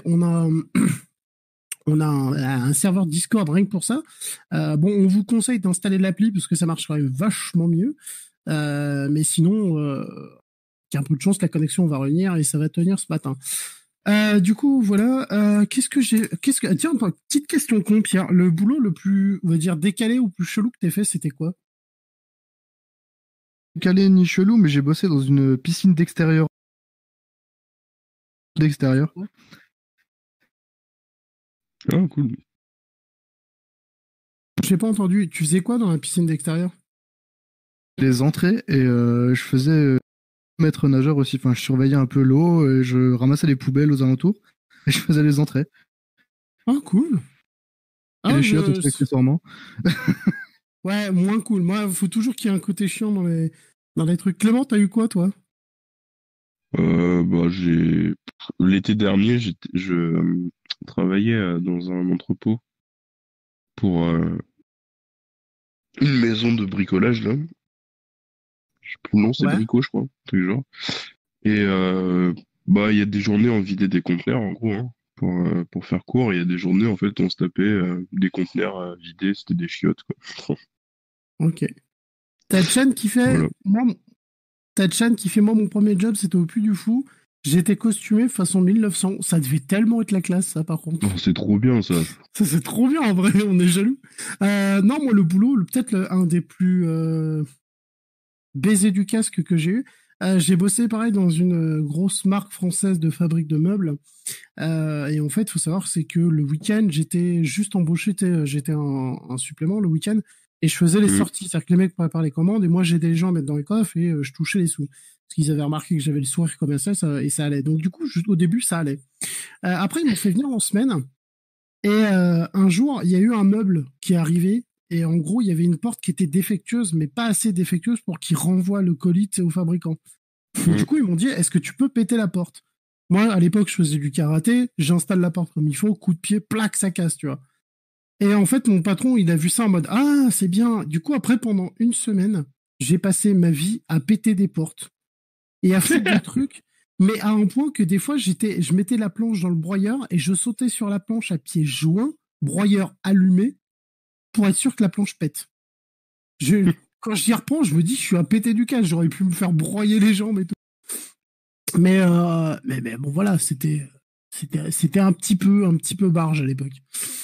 On a un serveur Discord rien que pour ça. Bon, on vous conseille d'installer l'appli parce que ça marche quand même vachement mieux. Mais sinon, il y a un peu de chance, la connexion va revenir et ça va tenir ce matin. Du coup, voilà. Tiens, petite question con, Pierre. Le boulot le plus, on va dire, décalé ou plus chelou que t'aies fait, c'était quoi? Calé ni chelou, mais j'ai bossé dans une piscine d'extérieur. D'extérieur. Ah, cool. J'ai pas entendu. Tu faisais quoi dans la piscine d'extérieur? Les entrées et je faisais maître nageur aussi. Enfin, je surveillais un peu l'eau et je ramassais les poubelles aux alentours et je faisais les entrées Ah, cool. et Ah, les chiottes aussi accessoirement. ouais, moins cool. Moi, faut toujours qu'il y ait un côté chiant dans les trucs. Clément, t'as eu quoi, toi? Bah, l'été dernier, je travaillais dans un entrepôt pour une maison de bricolage, là. Je sais plus le nom, c'est Ouais. Brico, je crois, un truc du genre. Et bah, il y a des journées, on vidait des conteneurs, en gros, hein, pour faire court. Il y a des journées, en fait, on se tapait des conteneurs à vider, c'était des chiottes, quoi. Ok. T'as Chan qui fait, Voilà. moi, T'as Chan qui fait, moi, mon premier job, c'était au Puy du Fou. J'étais costumé façon 1900. Ça devait tellement être la classe, ça, par contre. Oh, c'est trop bien, ça. Ça, c'est trop bien, en vrai. On est jaloux. Non, moi, le boulot, un des plus baisers du casque que j'ai eu. J'ai bossé, pareil, dans une grosse marque française de fabrique de meubles. Et en fait, il faut savoir, c'est que le week-end, j'étais juste embauché, j'étais un supplément le week-end. Et je faisais les Mhm. sorties, c'est-à-dire que les mecs préparaient les commandes et moi j'aidais les gens à mettre dans les coffres et je touchais les sous. Parce qu'ils avaient remarqué que j'avais le sourire commercial et ça allait. Donc du coup, juste au début, ça allait. Après, ils m'ont fait venir en semaine et un jour, il y a eu un meuble qui est arrivé et en gros, il y avait une porte qui était défectueuse, mais pas assez défectueuse pour qu'il renvoie le colis au fabricant. Du Mhm. coup, ils m'ont dit, est-ce que tu peux péter la porte? Moi, à l'époque, je faisais du karaté, j'installe la porte comme il faut, coup de pied, plaque, ça casse, tu vois. Et en fait, mon patron, il a vu ça en mode, ah, c'est bien. Du coup, après, pendant une semaine, j'ai passé ma vie à péter des portes et à faire des trucs, mais à un point que des fois, je mettais la planche dans le broyeur et je sautais sur la planche à pieds joints, broyeur allumé, pour être sûr que la planche pète. Quand j'y reprends, je me dis, je suis à péter du cash, j'aurais pu me faire broyer les jambes et tout. Mais bon, voilà, c'était un petit peu barge à l'époque.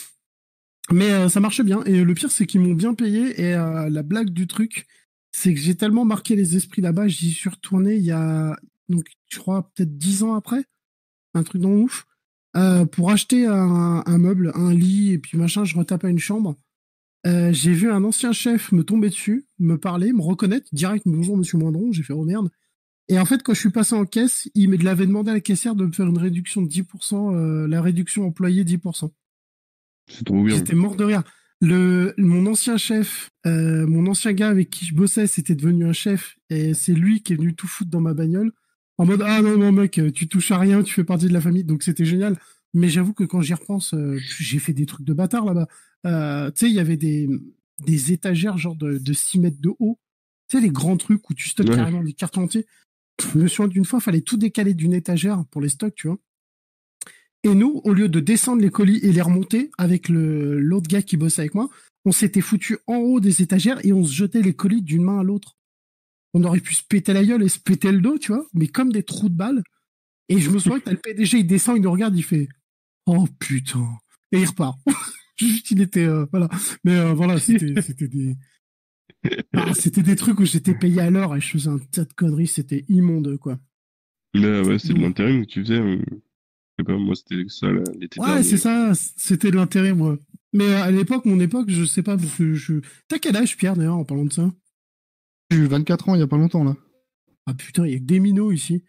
Mais ça marchait bien. Et le pire, c'est qu'ils m'ont bien payé. Et la blague du truc, c'est que j'ai tellement marqué les esprits là-bas, j'y suis retourné il y a, donc, je crois, peut-être 10 ans après, un truc dans ouf, pour acheter un meuble, un lit, et puis machin, je retape à une chambre. J'ai vu un ancien chef me tomber dessus, me parler, me reconnaître, direct, bonjour monsieur Moindron, j'ai fait oh merde. Et en fait, quand je suis passé en caisse, il l'avait demandé à la caissière de me faire une réduction de 10%, la réduction employée 10%. C'est trop bien. J'étais mort de rire. Mon ancien chef, mon ancien gars avec qui je bossais, c'était devenu un chef, et c'est lui qui est venu tout foutre dans ma bagnole, en mode ah non mec, tu touches à rien, tu fais partie de la famille, donc c'était génial. Mais j'avoue que quand j'y repense, j'ai fait des trucs de bâtard là-bas. Tu sais, il y avait des étagères genre de 6 mètres de haut, tu sais, les grands trucs où tu stockes carrément des cartons entiers. Je me souviens d'une fois, il fallait tout décaler d'une étagère pour les stocks, tu vois. Et nous, au lieu de descendre les colis et les remonter avec l'autre gars qui bossait avec moi, on s'était foutu en haut des étagères et on se jetait les colis d'une main à l'autre. On aurait pu se péter la gueule et se péter le dos, tu vois, mais comme des trous de balles. Et je me souviens que t'as le PDG, il descend, il nous regarde, il fait « Oh putain !» Et il repart. Juste, il était... voilà. Mais voilà, c'était des... c'était des trucs où j'étais payé à l'heure et je faisais un tas de conneries, c'était immonde, quoi. Ouais, c'est de l'intérim que tu faisais. Je sais pas, moi, c'était ça l'été dernier. Ouais, c'est ça, c'était de l'intérim, moi. Mais à mon époque, je sais pas, parce que T'as quel âge, Pierre, d'ailleurs, en parlant de ça? J'ai eu 24 ans il y a pas longtemps, là. Ah putain, il y a que des minots ici.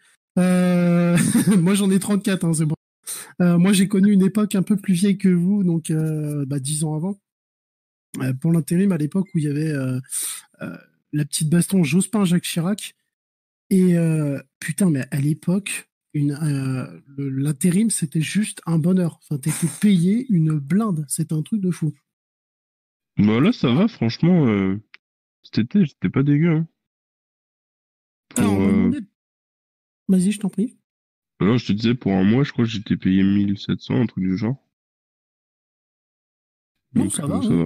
Moi, j'en ai 34, hein, c'est bon. Moi, j'ai connu une époque un peu plus vieille que vous, donc 10 ans avant. Pour l'intérim, à l'époque où il y avait la petite baston Jospin-Jacques Chirac. Et putain, mais à l'époque, l'intérim, c'était juste un bonheur. Enfin, t'étais payé une blinde. C'était un truc de fou. Bah là, ça va, franchement. Cet été, j'étais pas dégueu. Hein. Alors, on m'a demandé... Vas-y, je t'en prie. Non, je te disais, pour un mois, je crois que j'étais payé 1700, un truc du genre. Non, donc, ça va. ça hein. va.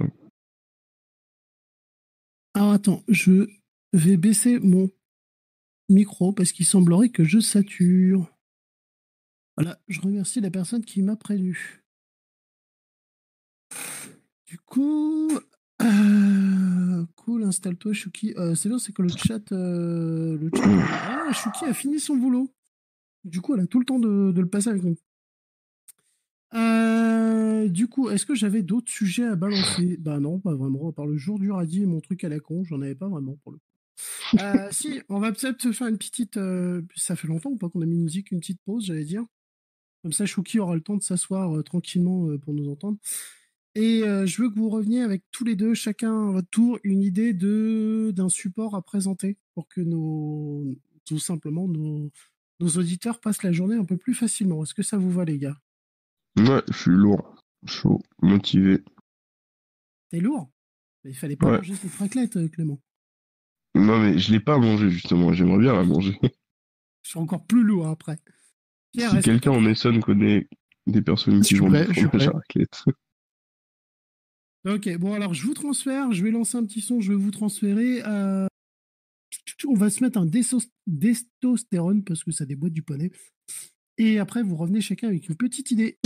Alors, attends, je vais baisser mon micro parce qu'il semblerait que je sature. Voilà, je remercie la personne qui m'a prévenu. Du coup, cool, installe-toi, Chouki. C'est bien, c'est que le chat, Ah, Chouki a fini son boulot. Du coup, elle a tout le temps de le passer avec nous. Du coup, est-ce que j'avais d'autres sujets à balancer? Bah non, pas vraiment. À part le jour du radis et mon truc à la con, j'en avais pas vraiment pour le coup. Si, on va peut-être se faire une petite... ça fait longtemps ou pas qu'on a mis une musique, une petite pause, j'allais dire. Comme ça, Chouki aura le temps de s'asseoir tranquillement pour nous entendre. Et je veux que vous reveniez avec tous les deux, chacun à votre tour, une idée d'un support à présenter pour que tout simplement nos auditeurs passent la journée un peu plus facilement. Est-ce que ça vous va, les gars? Ouais, je suis lourd, chaud, motivé. T'es lourd? Mais il fallait pas Ouais. manger cette raclette, Clément. Non, mais je l'ai pas mangé, justement. J'aimerais bien la manger. Je suis encore plus lourd après. Pierre, Si est-ce que quelqu'un en Essonne connaît des personnes qui vendent du fromage à raclette. Ok, bon alors je vous transfère, je vais lancer un petit son, je vais vous transférer. On va se mettre un testostérone parce que ça déboîte du poney. Et après, vous revenez chacun avec une petite idée.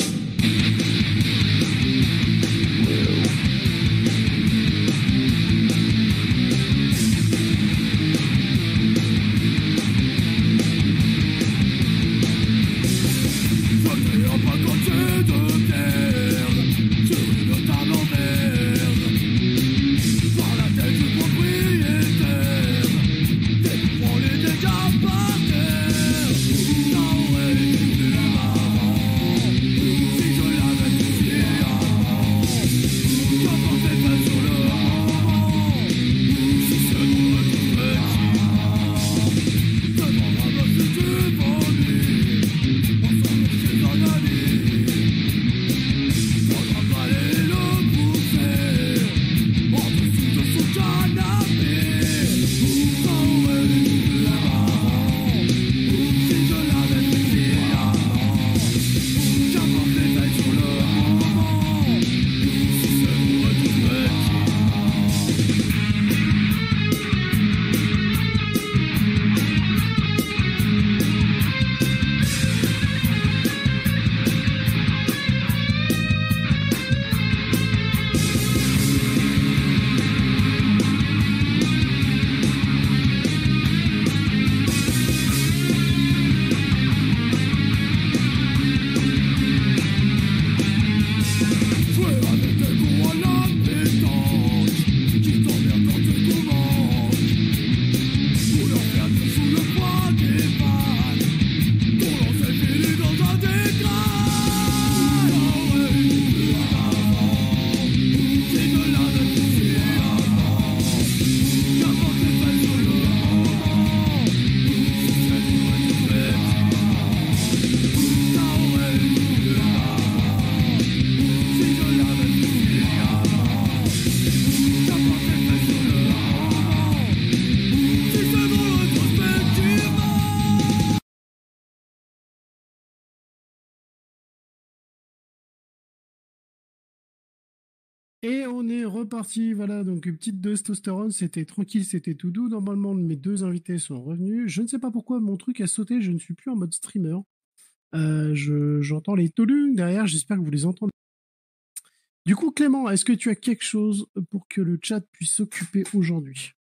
Et on est reparti, voilà, donc une petite testostérone, c'était tranquille, c'était tout doux. Normalement, mes deux invités sont revenus. Je ne sais pas pourquoi mon truc a sauté, je ne suis plus en mode streamer. J'entends les tolus derrière, j'espère que vous les entendez. Du coup, Clément, est-ce que tu as quelque chose pour que le chat puisse s'occuper aujourd'hui?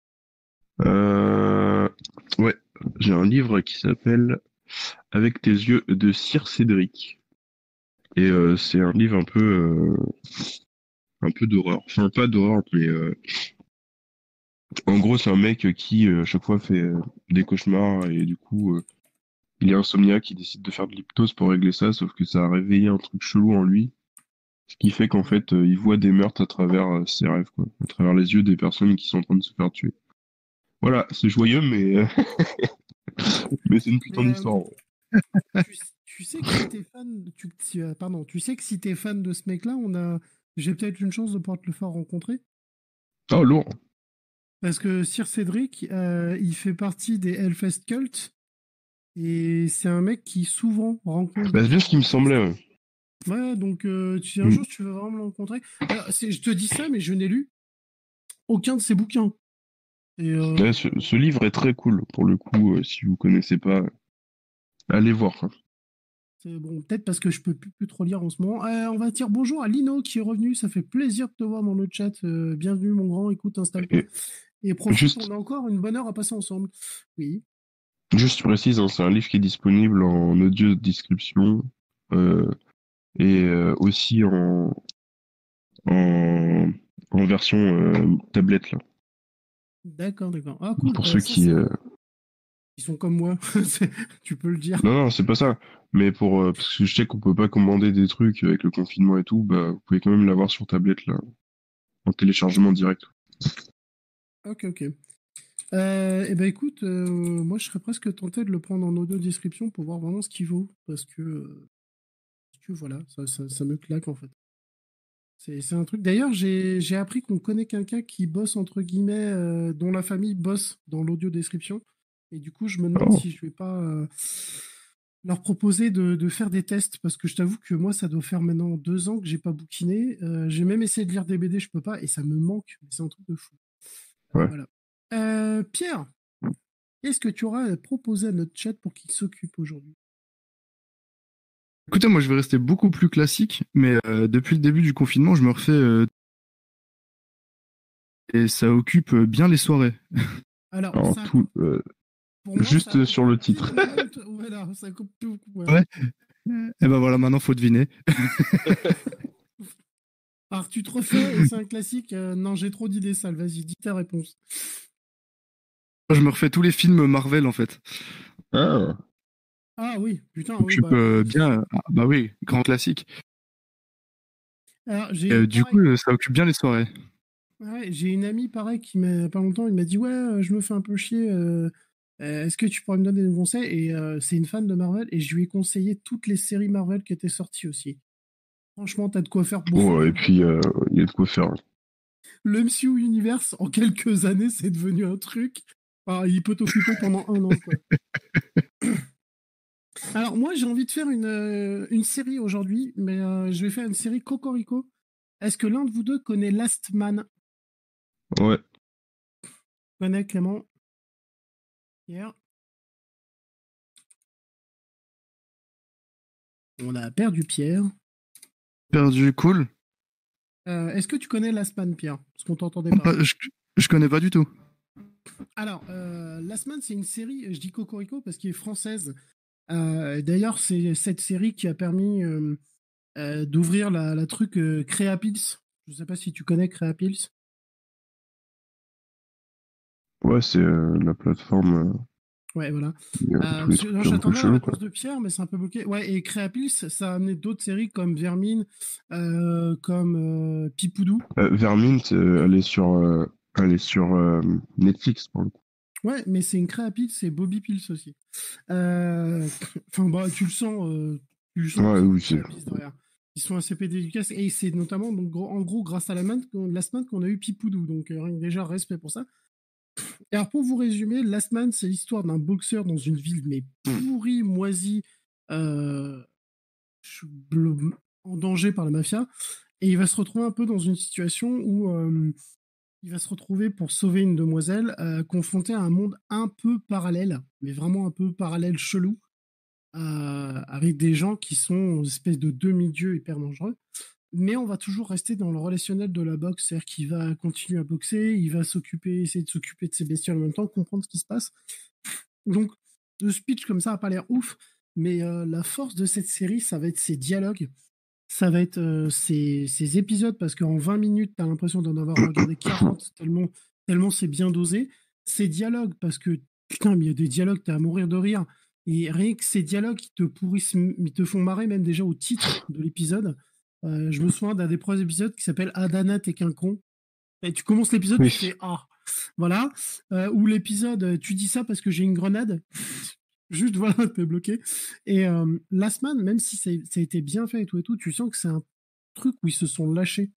Ouais, j'ai un livre qui s'appelle Avec tes yeux de Sir Cédric. Et c'est un livre un peu d'horreur. Enfin, pas d'horreur, mais en gros, c'est un mec qui, à chaque fois, fait des cauchemars et du coup, il est insomniaque, il décide de faire de l'hypnose pour régler ça, sauf que ça a réveillé un truc chelou en lui, ce qui fait qu'en fait, il voit des meurtres à travers ses rêves, quoi, à travers les yeux des personnes qui sont en train de se faire tuer. Voilà, c'est joyeux, mais, mais c'est une putain Mais d'histoire. tu sais que si t'es fan, pardon, tu sais que si t'es fan de ce mec-là, j'ai peut-être une chance de pouvoir te le faire rencontrer. Oh, lourd. Parce que Sir Cédric, il fait partie des Hellfest Cult. Et c'est un mec qui souvent rencontre Bah, des c'est bien gens ce qui me semblait, ouais. Ouais, donc si un Mm. jour tu veux vraiment le rencontrer. Alors, je te dis ça, mais je n'ai lu aucun de ses bouquins. Et Ouais, ce livre est très cool, pour le coup, si vous connaissez pas, allez voir, quoi. c'est bon, peut-être parce que je peux plus trop lire en ce moment. On va dire bonjour à Lino qui est revenu. Ça fait plaisir de te voir dans le chat. Bienvenue mon grand. Écoute, installe-toi Et et profite. On juste, a encore une bonne heure à passer ensemble. Oui. juste je précise, hein, c'est un livre qui est disponible en audio description, euh, et aussi en, en version tablette, là. D'accord, d'accord. Ah cool. Pour ceux Ça qui... c'est. Ils sont comme moi. Tu peux le dire. Non, non, c'est pas ça. Mais pour... parce que je sais qu'on peut pas commander des trucs avec le confinement et tout, bah, vous pouvez quand même l'avoir sur tablette, là, en téléchargement direct. Ok, ok. Eh ben écoute, moi je serais presque tenté de le prendre en audio description pour voir vraiment ce qu'il vaut, parce que voilà, ça me claque en fait. C'est un truc. D'ailleurs, j'ai appris qu'on connaît quelqu'un qui bosse entre guillemets, dont la famille bosse dans l'audio description, et du coup je me demande Oh, si je vais pas leur proposer de faire des tests, parce que je t'avoue que moi ça doit faire maintenant 2 ans que j'ai pas bouquiné. J'ai même essayé de lire des BD, je peux pas, et ça me manque, mais c'est un truc de fou. ouais. Voilà. Pierre. Qu'est-ce que tu auras à proposer à notre chat pour qu'il s'occupe aujourd'hui? Écoutez, moi je vais rester beaucoup plus classique, mais depuis le début du confinement, je me refais et ça occupe bien les soirées. Alors, Alors, ça tout... coupe, pour moi, ça juste sur occupe le pile titre. le même. Voilà, ça coupe tout. Ouais. Ouais. Et ben voilà, maintenant faut deviner. Alors, tu te refais et c'est un classique. Non, j'ai trop d'idées sales. Vas-y, dis ta réponse. Je me refais tous les films Marvel en fait. Ah, Ah oui, putain, oui, Occupe bah. bien. Ah, bah oui, grand classique. Alors, j'ai Du pareil. coup, ça occupe bien les soirées. Ouais, j'ai une amie pareil qui m'a pas longtemps, il m'a dit ouais, je me fais un peu chier. Est-ce que tu pourrais me donner des conseils? Et c'est une fan de Marvel et je lui ai conseillé toutes les séries Marvel qui étaient sorties aussi. Franchement, t'as de quoi faire beaucoup. oh, et puis, il y a de quoi faire. Le MCU Universe, en quelques années, c'est devenu un truc. Enfin, il peut t'occuper pendant 1 an, quoi. Alors, moi, j'ai envie de faire une série aujourd'hui, mais je vais faire une série Cocorico. Est-ce que l'un de vous deux connaît Last Man? Ouais. Connaît Clément? Hier. On a perdu Pierre. Perdu, cool. Est-ce que tu connais Last Man, Pierre? Parce qu'on t'entendait Non, pas. je connais pas du tout. Alors, Last Man, c'est une série, je dis Cocorico parce qu'elle est française. D'ailleurs, c'est cette série qui a permis d'ouvrir la truc Créapils. Je sais pas si tu connais Créapils. Ouais, c'est la plateforme Ouais, voilà. qui a tous les trucs Non, un peu j'attendais la chelous, quoi. réponse de Pierre, mais c'est un peu bloqué. Ouais, et Créapils, ça a amené d'autres séries comme Vermine, comme Pipoudou. Vermint, elle est sur Netflix, pour le coup. Ouais, mais c'est une Créapils, c'est Bobby Pills aussi. Enfin, bah, tu le sens que Ouais, c'est oui, du c'est... Créapils derrière. Ils sont assez dédicaces, et c'est notamment, donc, en gros, grâce à Last Man qu'on a eu Pipoudou. Donc, rien que déjà, respect pour ça. Et alors, pour vous résumer, Last Man, c'est l'histoire d'un boxeur dans une ville, mais pourrie, moisie, euh, en danger par la mafia. Et il va se retrouver un peu dans une situation où il va se retrouver pour sauver une demoiselle, confronté à un monde un peu parallèle, mais vraiment un peu parallèle chelou, avec des gens qui sont une espèce de demi-dieux hyper dangereux. Mais on va toujours rester dans le relationnel de la boxe, c'est-à-dire qu'il va continuer à boxer, il va essayer de s'occuper de ses bestioles en même temps, comprendre ce qui se passe. Donc, le speech comme ça a pas l'air ouf, mais la force de cette série, ça va être ses dialogues, ça va être ses épisodes, parce qu'en 20 minutes, t'as l'impression d'en avoir regardé 40, tellement c'est bien dosé. Ces dialogues, parce que, putain, mais il y a des dialogues, t'es à mourir de rire. Et rien que ces dialogues, ils te pourrissent, ils te font marrer même déjà au titre de l'épisode. Je me souviens d'un des premiers épisodes qui s'appelle Adana, t'es qu'un con. Et tu commences l'épisode, Oui. tu fais ah, voilà. Ou l'épisode, tu dis ça parce que j'ai une grenade. Juste voilà, t'es bloqué. Et Last Man, même si ça a été bien fait et tout, tu sens que c'est un truc où ils se sont lâchés.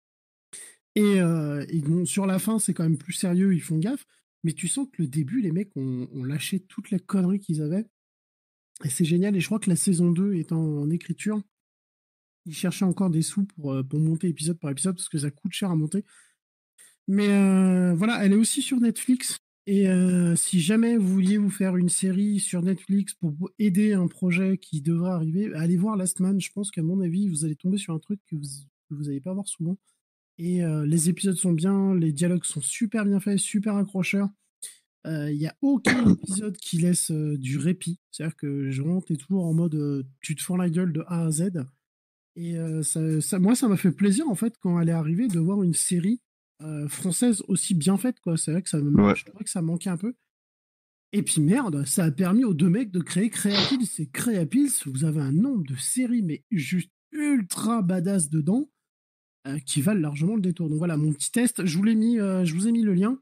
Et bon, sur la fin, c'est quand même plus sérieux, ils font gaffe. Mais tu sens que le début, les mecs ont lâché toutes les conneries qu'ils avaient. Et c'est génial. Et je crois que la saison 2 est en écriture. Ils cherchaient encore des sous pour monter épisode par épisode parce que ça coûte cher à monter. Mais voilà, elle est aussi sur Netflix. Et si jamais vous vouliez vous faire une série sur Netflix pour aider un projet qui devrait arriver, allez voir Last Man. Je pense qu'à mon avis, vous allez tomber sur un truc que vous n'allez pas voir souvent. Et les épisodes sont bien, les dialogues sont super bien faits, super accrocheurs. Il n'y a aucun épisode qui laisse du répit. C'est-à-dire que vraiment, t'es toujours en mode tu te fends la gueule de A à Z. Et moi, ça m'a fait plaisir, en fait, quand elle est arrivée, de voir une série française aussi bien faite, quoi. C'est vrai que je trouvais que ça manquait un peu. Et puis merde, ça a permis aux deux mecs de créer Créapils. Et Créapils, vous avez un nombre de séries, mais juste ultra badass dedans, qui valent largement le détour. Donc voilà, mon petit test, je vous ai mis le lien,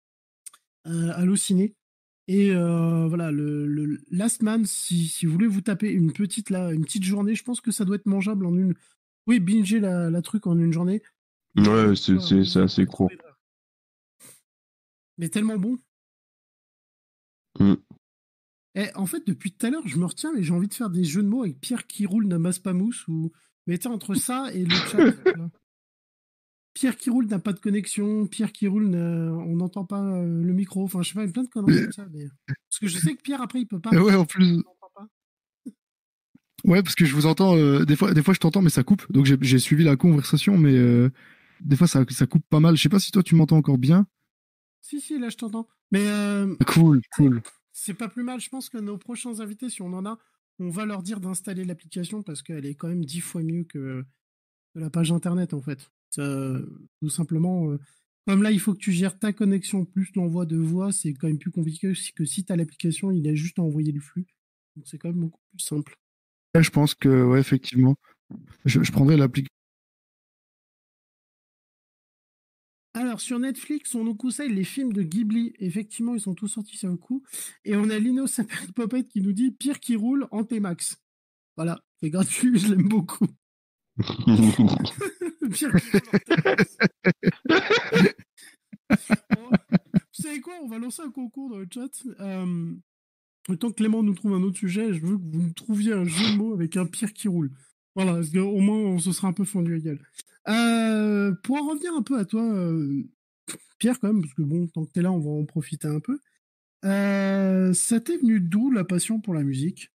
Allociné. Et voilà, le Last Man, si vous voulez vous taper une petite journée, je pense que ça doit être mangeable en une. Oui, binger la truc en une journée. Ouais, c'est assez court. Mais tellement bon. Mm. Et en fait, depuis tout à l'heure, je me retiens, mais j'ai envie de faire des jeux de mots avec Pierre qui roule n'amasse pas mousse ou. Mais tu sais, entre ça et le chat. Là. Pierre qui roule n'a pas de connexion. Pierre qui roule, on n'entend pas le micro. Enfin, je sais pas, il y a plein de conneries comme ça. Mais... Parce que je sais que Pierre, après, il peut pas. Ouais, en plus. Ouais, parce que je vous entends, des fois je t'entends, mais ça coupe. Donc j'ai suivi la conversation, mais des fois ça coupe pas mal. Je sais pas si toi tu m'entends encore bien. Si, là, je t'entends. Mais Cool. c'est pas plus mal. Je pense que nos prochains invités, si on en a, on va leur dire d'installer l'application parce qu'elle est quand même 10 fois mieux que la page internet, en fait. Tout simplement, comme là, il faut que tu gères ta connexion plus l'envoi de voix, c'est quand même plus compliqué que si tu as l'application, il a juste à envoyer le flux. Donc c'est quand même beaucoup plus simple. Ouais, je pense que, ouais, effectivement, je prendrai l'application. Alors, sur Netflix, on nous conseille les films de Ghibli. Effectivement, ils sont tous sortis sur le coup. Et on a Lino Saperi Popette qui nous dit Pire qui roule en T-Max. Voilà, c'est gratuit, je l'aime beaucoup. Pire qui roule en T-Max. Bon, vous savez quoi? On va lancer un concours dans le chat. Le temps que Clément nous trouve un autre sujet, je veux que vous nous trouviez un jeu de mots avec un pire qui roule. Voilà, parce au moins on se sera un peu fondu à gueule. Pour en revenir un peu à toi, Pierre, quand même, parce que bon, tant que t'es là, on va en profiter un peu. Ça t'est venu d'où la passion pour la musique?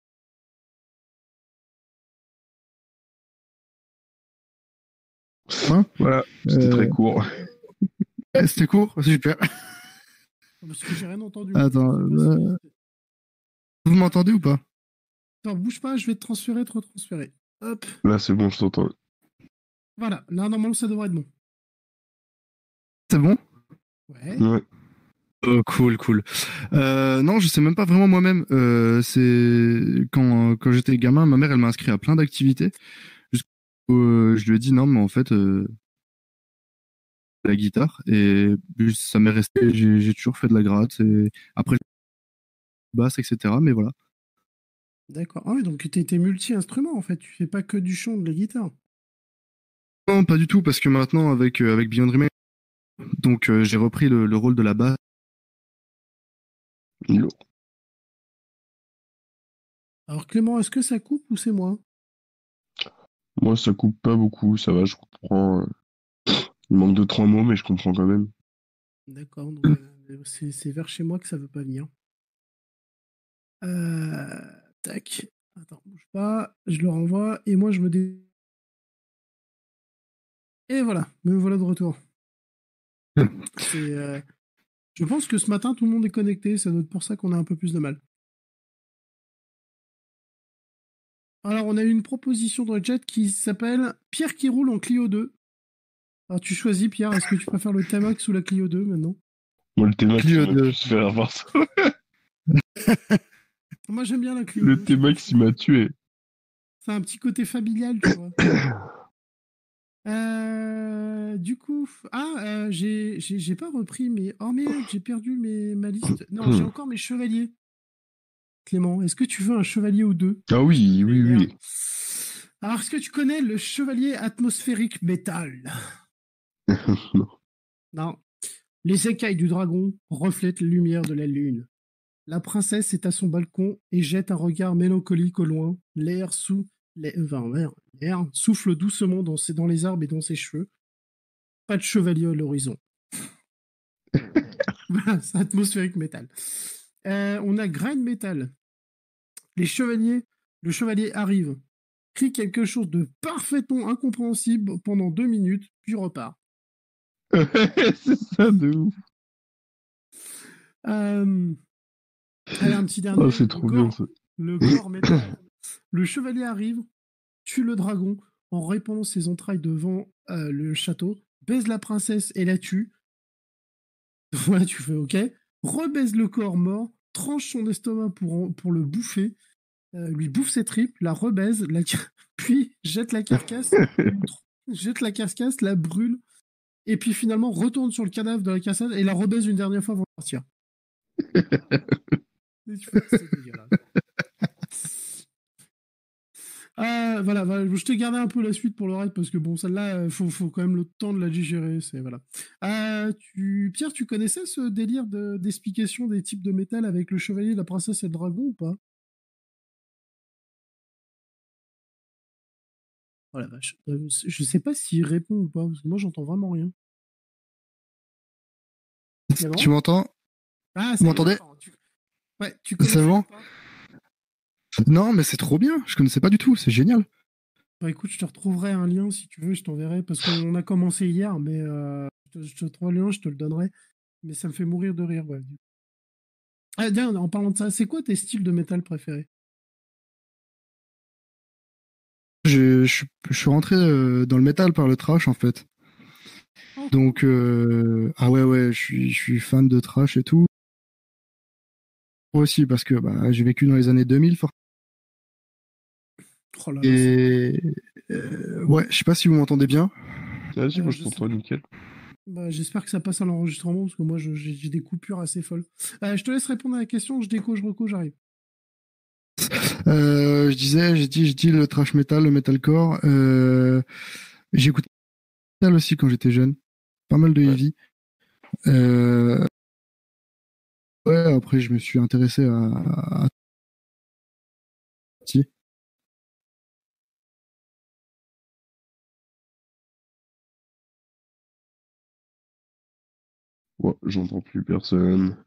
Voilà, c'était très court. C'était court, super. Parce que j'ai rien entendu. Attends, vous m'entendez ou pas? Attends, bouge pas, je vais te retransférer. Hop. Là, c'est bon, je t'entends. Voilà, là, normalement, ça devrait être bon. C'est bon? Ouais. Oh, cool. Non, je sais même pas vraiment moi-même. C'est quand j'étais gamin, ma mère elle m'a inscrit à plein d'activités. Je lui ai dit non, mais en fait la guitare et ça m'est resté. J'ai toujours fait de la gratte et après basse, etc. Mais voilà. D'accord. Ah oui, donc t'es multi-instrument en fait. Tu fais pas que du chant, de la guitare. Non, pas du tout, parce que maintenant avec Beyond Remain, donc j'ai repris le rôle de la basse. Alors Clément, est-ce que ça coupe ou c'est moi? Moi, ça coupe pas beaucoup, ça va, je comprends. Il manque 2-3 mots, mais je comprends quand même. D'accord, donc c'est vers chez moi que ça veut pas venir. Tac. Attends, bouge pas. Je le renvoie et moi je me dé. Et voilà, me voilà de retour. C'est, je pense que ce matin tout le monde est connecté, ça doit être pour ça qu'on a un peu plus de mal. Alors on a eu une proposition dans le chat qui s'appelle Pierre qui roule en Clio 2. Alors tu choisis Pierre, est-ce que tu préfères le T-Max ou la Clio 2 maintenant? Moi, le T-Max, il Clio m'a 2. plus fait avoir ça. Moi j'aime bien la Clio Le 2. T-Max, il m'a tué. C'est un petit côté familial, tu vois. Du coup, j'ai pas repris mes. Oh merde, j'ai perdu ma liste. Non, j'ai encore mes chevaliers. Clément, est-ce que tu veux un chevalier ou deux? Ah oui, oui, Merde. oui. Alors, est-ce que tu connais le chevalier atmosphérique métal? Non. Non. Les écailles du dragon reflètent la lumière de la lune. La princesse est à son balcon et jette un regard mélancolique au loin. L'air souffle doucement dans les arbres et dans ses cheveux. Pas de chevalier à l'horizon. Voilà, c'est atmosphérique métal. On a Grind Metal. Le chevalier arrive, crie quelque chose de parfaitement incompréhensible pendant 2 minutes, puis repart. C'est ça, de ouf. Allez, un petit dernier. Oh, c'est trop bien, ça. Le gore métal. Le chevalier arrive, tue le dragon en répandant ses entrailles devant le château, baise la princesse et la tue. Voilà, tu fais OK. Rebaise le corps mort, tranche son estomac pour le bouffer, lui bouffe ses tripes, la rebaise, puis jette la carcasse, la brûle, et puis finalement retourne sur le cadavre de la carcasse et la rebaise une dernière fois avant de partir. C'est dégueulasse. Voilà, je t'ai gardé un peu la suite pour le reste parce que bon, celle-là, faut quand même le temps de la digérer. C'est voilà. Pierre, tu connaissais ce délire d'explication des types de métal avec le chevalier, la princesse et le dragon ou pas? Oh la vache. Je sais pas s'il répond ou pas parce que moi j'entends vraiment rien. Tu m'entends? Ah, Vous ça y est, m'entendez? j'entends. Ouais, tu C'est connaissais ou bon? pas? Non, mais c'est trop bien. Je connaissais pas du tout. C'est génial. Bah écoute, je te retrouverai un lien si tu veux, je t'enverrai parce qu'on a commencé hier, mais je te trouve le lien, je te le donnerai. Mais ça me fait mourir de rire, ouais. Ah, tiens, en parlant de ça, c'est quoi tes styles de métal préférés? Je suis rentré dans le métal par le trash en fait. Oh, Donc ah ouais, je suis fan de trash et tout. Moi aussi parce que bah, j'ai vécu dans les années 2000 oh là là, c'est. et ouais, je sais pas si vous m'entendez bien. Vas-y, moi, je Je sais t'entends pas. nickel. Bah, j'espère que ça passe à l'enregistrement parce que moi j'ai des coupures assez folles. Je te laisse répondre à la question, je déco, je reco, j'arrive. J'ai dit le trash metal, le metalcore. J'ai écouté metal aussi quand j'étais jeune. Pas mal de Ouais. heavy. Ouais, après je me suis intéressé à... Si. Ouais, j'entends plus personne.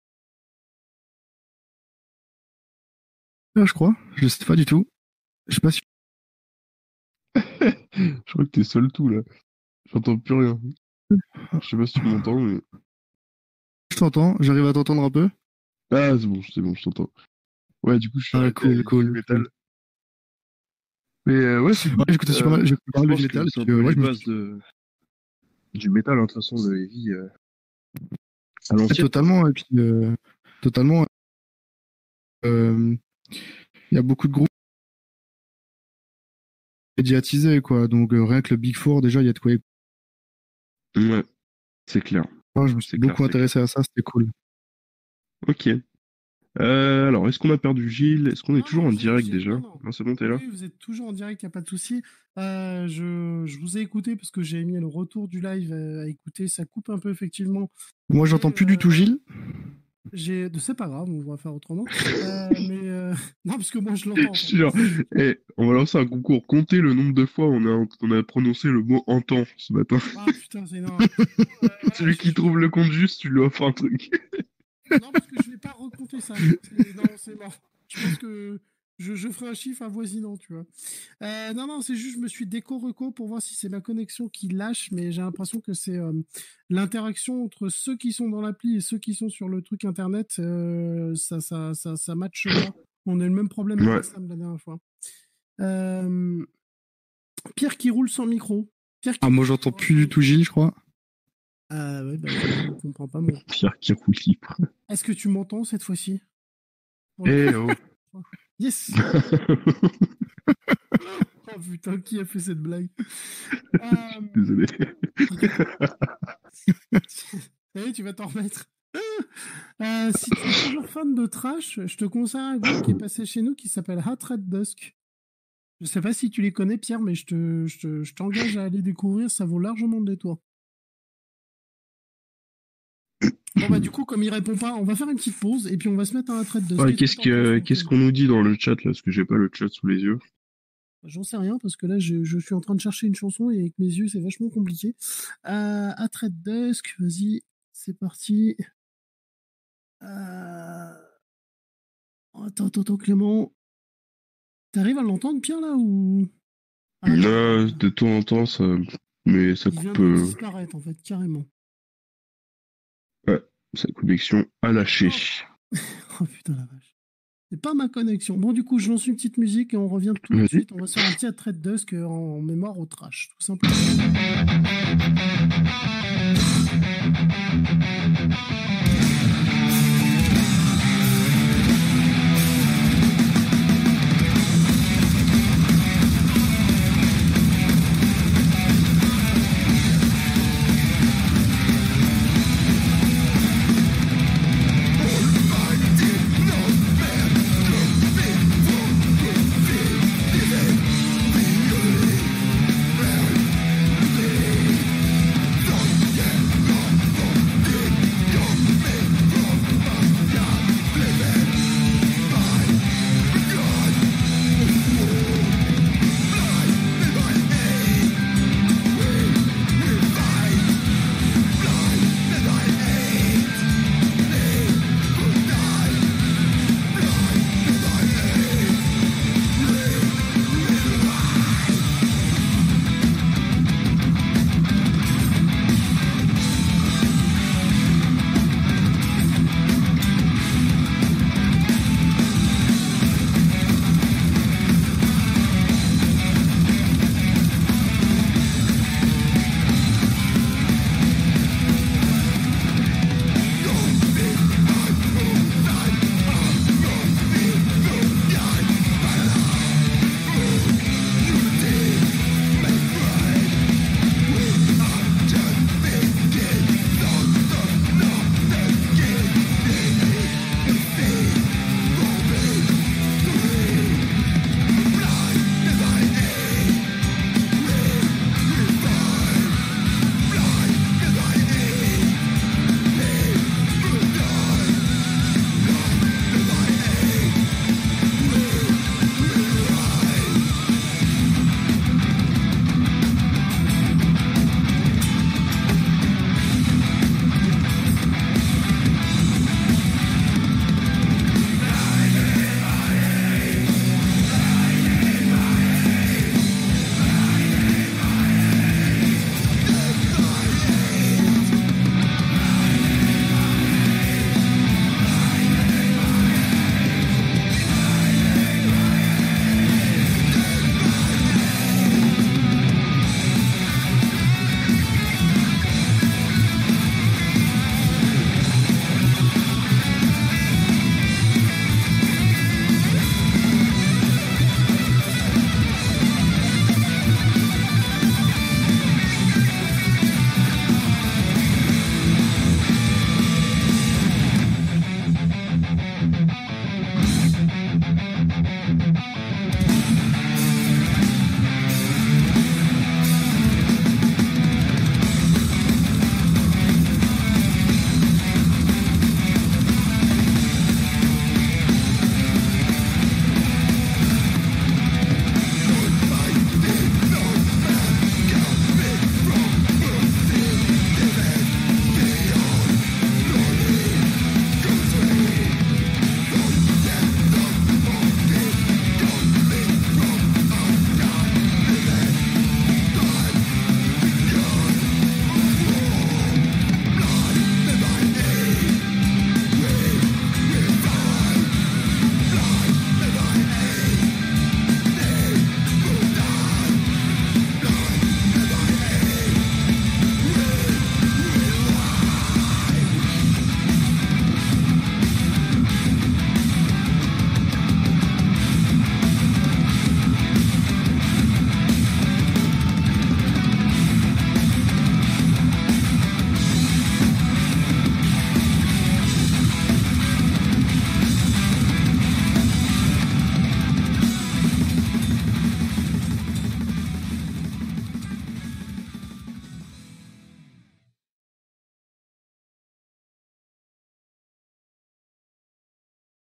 Je crois. Je sais pas du tout. Je sais pas si Je crois que t'es seul tout, là. J'entends plus rien. Je sais pas si tu m'entends, mais... je t'entends. J'arrive à t'entendre un peu. Ah, c'est bon, je t'entends. Ouais, du coup, je suis Ah, arrêté à heavy metal. cool. Mais ouais, c'est Ouais, cool. j'écoute pas Je mal de pense heavy que metal. c'est un Puis, peu ouais, les bases du métal, hein, de toute façon, de heavy à l'ancienne. totalement. Et puis, totalement. Il y a beaucoup de groupes médiatisés, quoi. Donc, rien que le Big Four, déjà, il y a de quoi écouter. Ouais, c'est clair. Je me suis C'est clair, beaucoup c'est clair. intéressé à ça. C'était cool. Ok. Alors, est-ce qu'on a perdu Gilles? Est-ce qu'on est toujours Non, en direct déjà? non, non. Non, c'est bon, t'es là? Oui, vous êtes toujours en direct, il n'y a pas de souci. Je vous ai écouté parce que j'ai mis le retour du live à écouter. Ça coupe un peu, effectivement. Moi, Mais j'entends plus du tout Gilles. C'est pas grave, on va faire autrement. Non, parce que moi je l'entends. Je te jure. Eh, on va lancer un concours. Comptez le nombre de fois où on a prononcé le mot entend ce matin. Ah putain, c'est énorme. Celui qui trouve le compte juste, tu lui offres un truc. Non, parce que je vais pas recompter ça. Non, c'est mort. Je pense que je ferai un chiffre avoisinant, tu vois. Non, c'est juste, je me suis déco-reco pour voir si c'est ma connexion qui lâche, mais j'ai l'impression que c'est l'interaction entre ceux qui sont dans l'appli et ceux qui sont sur le truc internet, ça matche pas. On a eu le même problème avec Sam la dernière fois. Pierre qui roule sans micro. Moi j'entends plus du tout Gilles, je crois. Ouais, je ne comprends pas, moi. Pierre qui roule libre. Est-ce que tu m'entends cette fois-ci? Eh oh. Yes. Oh putain, qui a fait cette blague? Désolé. Allez, tu vas t'en remettre. Si tu es toujours fan de trash, je te conseille un groupe qui est passé chez nous qui s'appelle Hot Red Dusk. Je sais pas si tu les connais, Pierre, mais je t'engage à aller découvrir, ça vaut largement le détour. Bon bah du coup, comme il répond pas, on va faire une petite pause et puis on va se mettre à Hot Red Dusk. Ouais, qu'est-ce qu'on nous dit dans le chat là, parce que j'ai pas le chat sous les yeux. J'en sais rien parce que là je suis en train de chercher une chanson et avec mes yeux c'est vachement compliqué. Hot Red Dusk, vas-y, c'est parti. Attends, Clément. T'arrives à l'entendre, Pierre, là, ou... De temps en temps, ça... Mais ça coupe... Il vient de disparaître, en fait, carrément. Ouais, sa connexion a lâché. Oh putain, la vache. C'est pas ma connexion. Bon, du coup, je lance une petite musique et on revient tout de suite. On va se faire un petit Hot Red Dusk en mémoire au trash, tout simplement.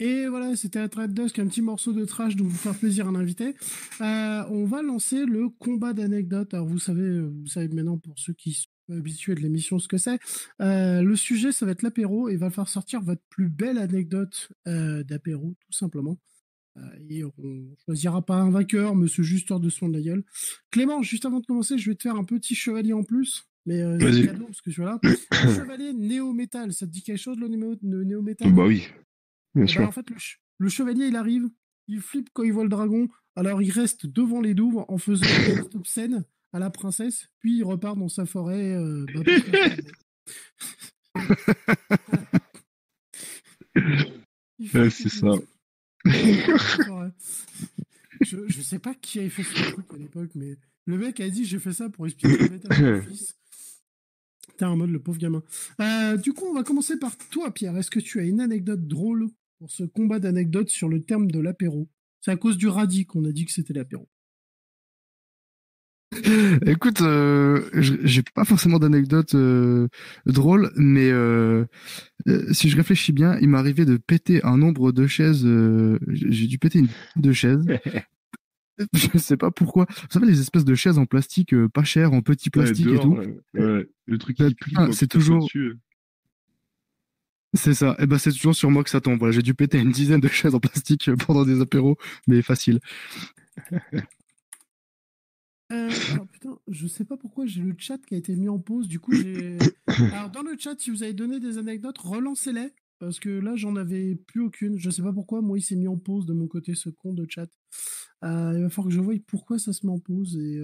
Et voilà, c'était à Trade Dusk, un petit morceau de trash, donc vous faire plaisir à l'invité. On va lancer le combat d'anecdotes. Alors vous savez maintenant pour ceux qui sont habitués de l'émission ce que c'est. Le sujet, ça va être l'apéro, et il va falloir sortir votre plus belle anecdote d'apéro, tout simplement. Et on choisira pas un vainqueur, mais c'est juste hors de son de la gueule. Clément, juste avant de commencer, je vais te faire un petit chevalier en plus. Mais c'est Vas-y. cadeau parce que je suis là. Le chevalier néo-métal, ça te dit quelque chose le néo-métal? Bah oui, bien Et ben sûr. en fait, le chevalier, il arrive, il flippe quand il voit le dragon, alors il reste devant les douves en faisant une petite obscène à la princesse, puis il repart dans sa forêt. Il Ouais, flippe c'est et ça. tout. Ouais. Je sais pas qui avait fait ce truc à l'époque, mais le mec a dit j'ai fait ça pour expliquer le métal à mon fils. T'es en mode le pauvre gamin. Du coup, on va commencer par toi, Pierre. Est-ce que tu as une anecdote drôle pour ce combat d'anecdotes sur le terme de l'apéro? C'est à cause du radis qu'on a dit que c'était l'apéro. Écoute, j'ai pas forcément d'anecdotes drôles, mais si je réfléchis bien, il m'est arrivé de péter un nombre de chaises. J'ai dû péter une de chaises. Je sais pas pourquoi. Vous savez, les espèces de chaises en plastique pas chères, en petit Ouais, plastique et dehors, tout. ouais. Le truc Bah, qui plie putain, quand tu c'est tapes toujours, dessus. c'est ça. Et ben, c'est toujours sur moi que ça tombe. Voilà, j'ai dû péter une dizaine de chaises en plastique pendant des apéros, mais facile. Alors putain, je sais pas pourquoi j'ai le chat qui a été mis en pause. Du coup, Alors dans le chat, si vous avez donné des anecdotes, relancez-les. Parce que là, j'en avais plus aucune. Je sais pas pourquoi, moi, il s'est mis en pause de mon côté, ce con de chat. Il va falloir que je voie pourquoi ça se met en pause et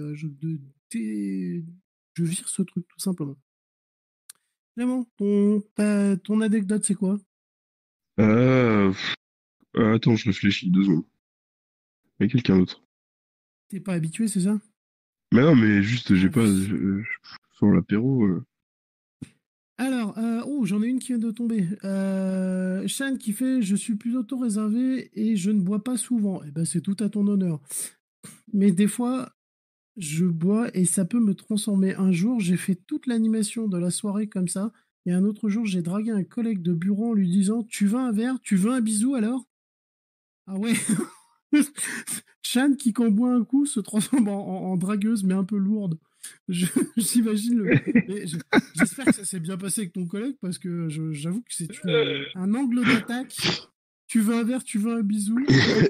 je vire ce truc, tout simplement. Clément, ton anecdote, c'est quoi? Euh, attends, je réfléchis 2 secondes. Il y a quelqu'un d'autre. T'es pas habitué, c'est ça? Mais non, mais juste, j'ai Ah, pas. Sur l'apéro. Alors, j'en ai une qui vient de tomber. Shan qui fait je suis plus auto-réservé et je ne bois pas souvent. Eh ben, c'est tout à ton honneur. Mais des fois, je bois et ça peut me transformer. Un jour, j'ai fait toute l'animation de la soirée comme ça. Et un autre jour, j'ai dragué un collègue de bureau en lui disant tu veux un verre? Tu veux un bisou alors? Ah ouais. Shan qui, quand boit un coup, se transforme en dragueuse, mais un peu lourde. J'imagine j'espère que ça s'est bien passé avec ton collègue parce que j'avoue que c'est un angle d'attaque. Tu veux un verre, tu veux un bisou.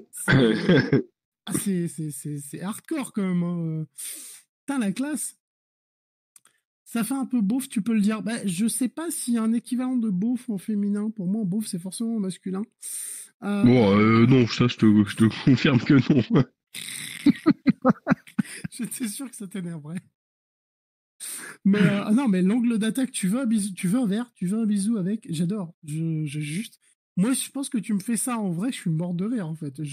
C'est hardcore quand même. Hein. Putain, la classe. Ça fait un peu beauf, tu peux le dire. Bah, je sais pas s'il y a un équivalent de beauf en féminin. Pour moi, beauf, c'est forcément masculin. Bon, Euh, non, ça, je te confirme que non. J'étais sûr que ça t'énerverait. Mais non, mais l'angle d'attaque, tu veux un bisou, tu veux un verre, tu veux un bisou avec, j'adore. Juste, moi, je pense que tu me fais ça en vrai, je suis mort de rire en fait.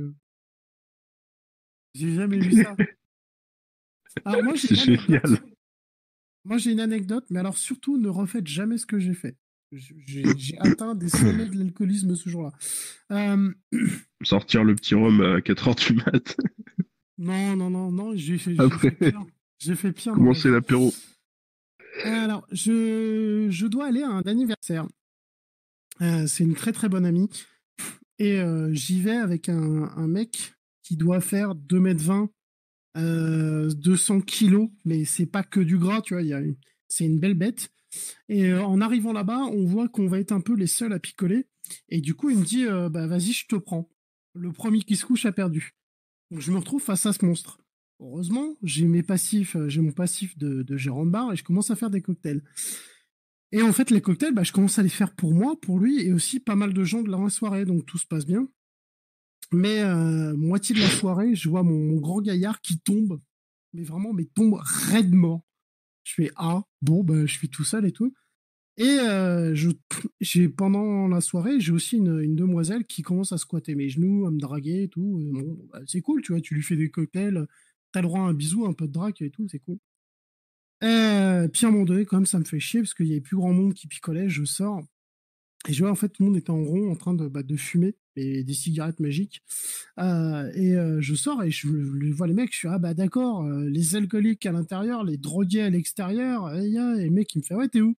J'ai jamais vu ça. Alors moi, j'ai C'est une anecdote. génial. Moi, j'ai une anecdote, mais alors surtout, ne refaites jamais ce que j'ai fait. J'ai atteint des sommets de l'alcoolisme ce jour-là. Euh, Sortir le petit rhum à 4 heures du mat. non, non, non, non, j'ai fait Après, pire. J'ai fait pire dans ma commencer vie. l'apéro. Alors, je dois aller à un anniversaire. C'est une très très bonne amie. Et j'y vais avec un mec qui doit faire 2,20 m, 200 kilos, mais c'est pas que du gras, tu vois, c'est une belle bête. Et en arrivant là-bas, on voit qu'on va être un peu les seuls à picoler. Et du coup, il me dit, bah vas-y, je te prends. Le premier qui se couche a perdu. Donc je me retrouve face à ce monstre. Heureusement, j'ai mon passif de gérant de bar et je commence à faire des cocktails. Et en fait, les cocktails, bah, je commence à les faire pour moi, pour lui, et aussi pas mal de gens de la soirée, donc tout se passe bien. Mais moitié de la soirée, je vois mon grand gaillard qui tombe, mais vraiment, mais tombe raide mort. Je fais ah bon, bah, je suis tout seul et tout. Et j'ai pendant la soirée, j'ai aussi une demoiselle qui commence à squatter mes genoux, à me draguer et tout. Et bon, bah, c'est cool, tu vois, tu lui fais des cocktails, t'as le droit à un bisou, un peu de drague et tout, c'est cool. Puis à un moment donné, quand même, ça me fait chier parce qu'il y avait plus grand monde qui picolait. Je sors et je vois en fait tout le monde était en rond en train de fumer et des cigarettes magiques. Je sors et je vois les mecs. Je suis ah bah d'accord, les alcooliques à l'intérieur, les drogués à l'extérieur. Et il y a les mecs qui me fait ouais t'es où?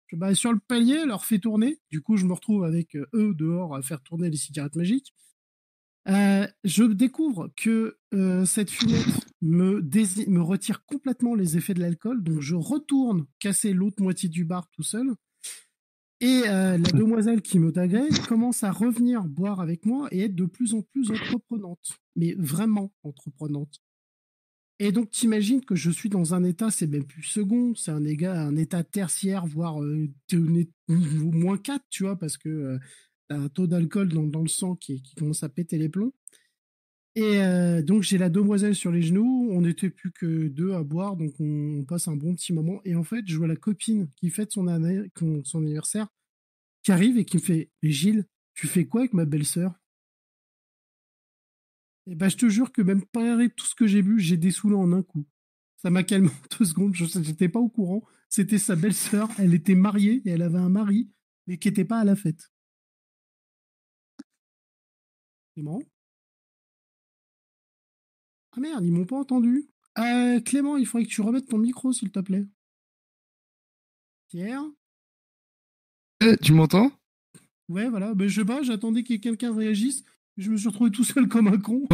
Sur le palier, leur fait tourner. Du coup, je me retrouve avec eux dehors à faire tourner les cigarettes magiques. Je découvre que cette fumette me retire complètement les effets de l'alcool, donc je retourne casser l'autre moitié du bar tout seul. Et la demoiselle qui me taguait commence à revenir boire avec moi et être de plus en plus entreprenante, mais vraiment entreprenante. Et donc t'imagines que je suis dans un état, c'est même plus second, c'est un état tertiaire, voire niveau moins 4, tu vois, parce que t'as un taux d'alcool dans le sang qui commence à péter les plombs. Et donc j'ai la demoiselle sur les genoux, on n'était plus que deux à boire, donc on passe un bon petit moment. Et en fait, je vois la copine qui fête son anniversaire, qui arrive et qui me fait « Mais Gilles, tu fais quoi avec ma belle-sœur ?» Et bah je te jure que même pas tout ce que j'ai bu, j'ai dessoulé en un coup. Ça m'a calmé en 2 secondes, j'étais pas au courant. C'était sa belle-sœur, elle était mariée et elle avait un mari, mais qui était pas à la fête. C'est marrant. Ah merde, ils m'ont pas entendu. Clément, il faudrait que tu remettes ton micro, s'il te plaît. Pierre? Tu m'entends? Ouais, voilà. Ben, je sais pas, j'attendais que quelqu'un réagisse. Je me suis retrouvé tout seul comme un con.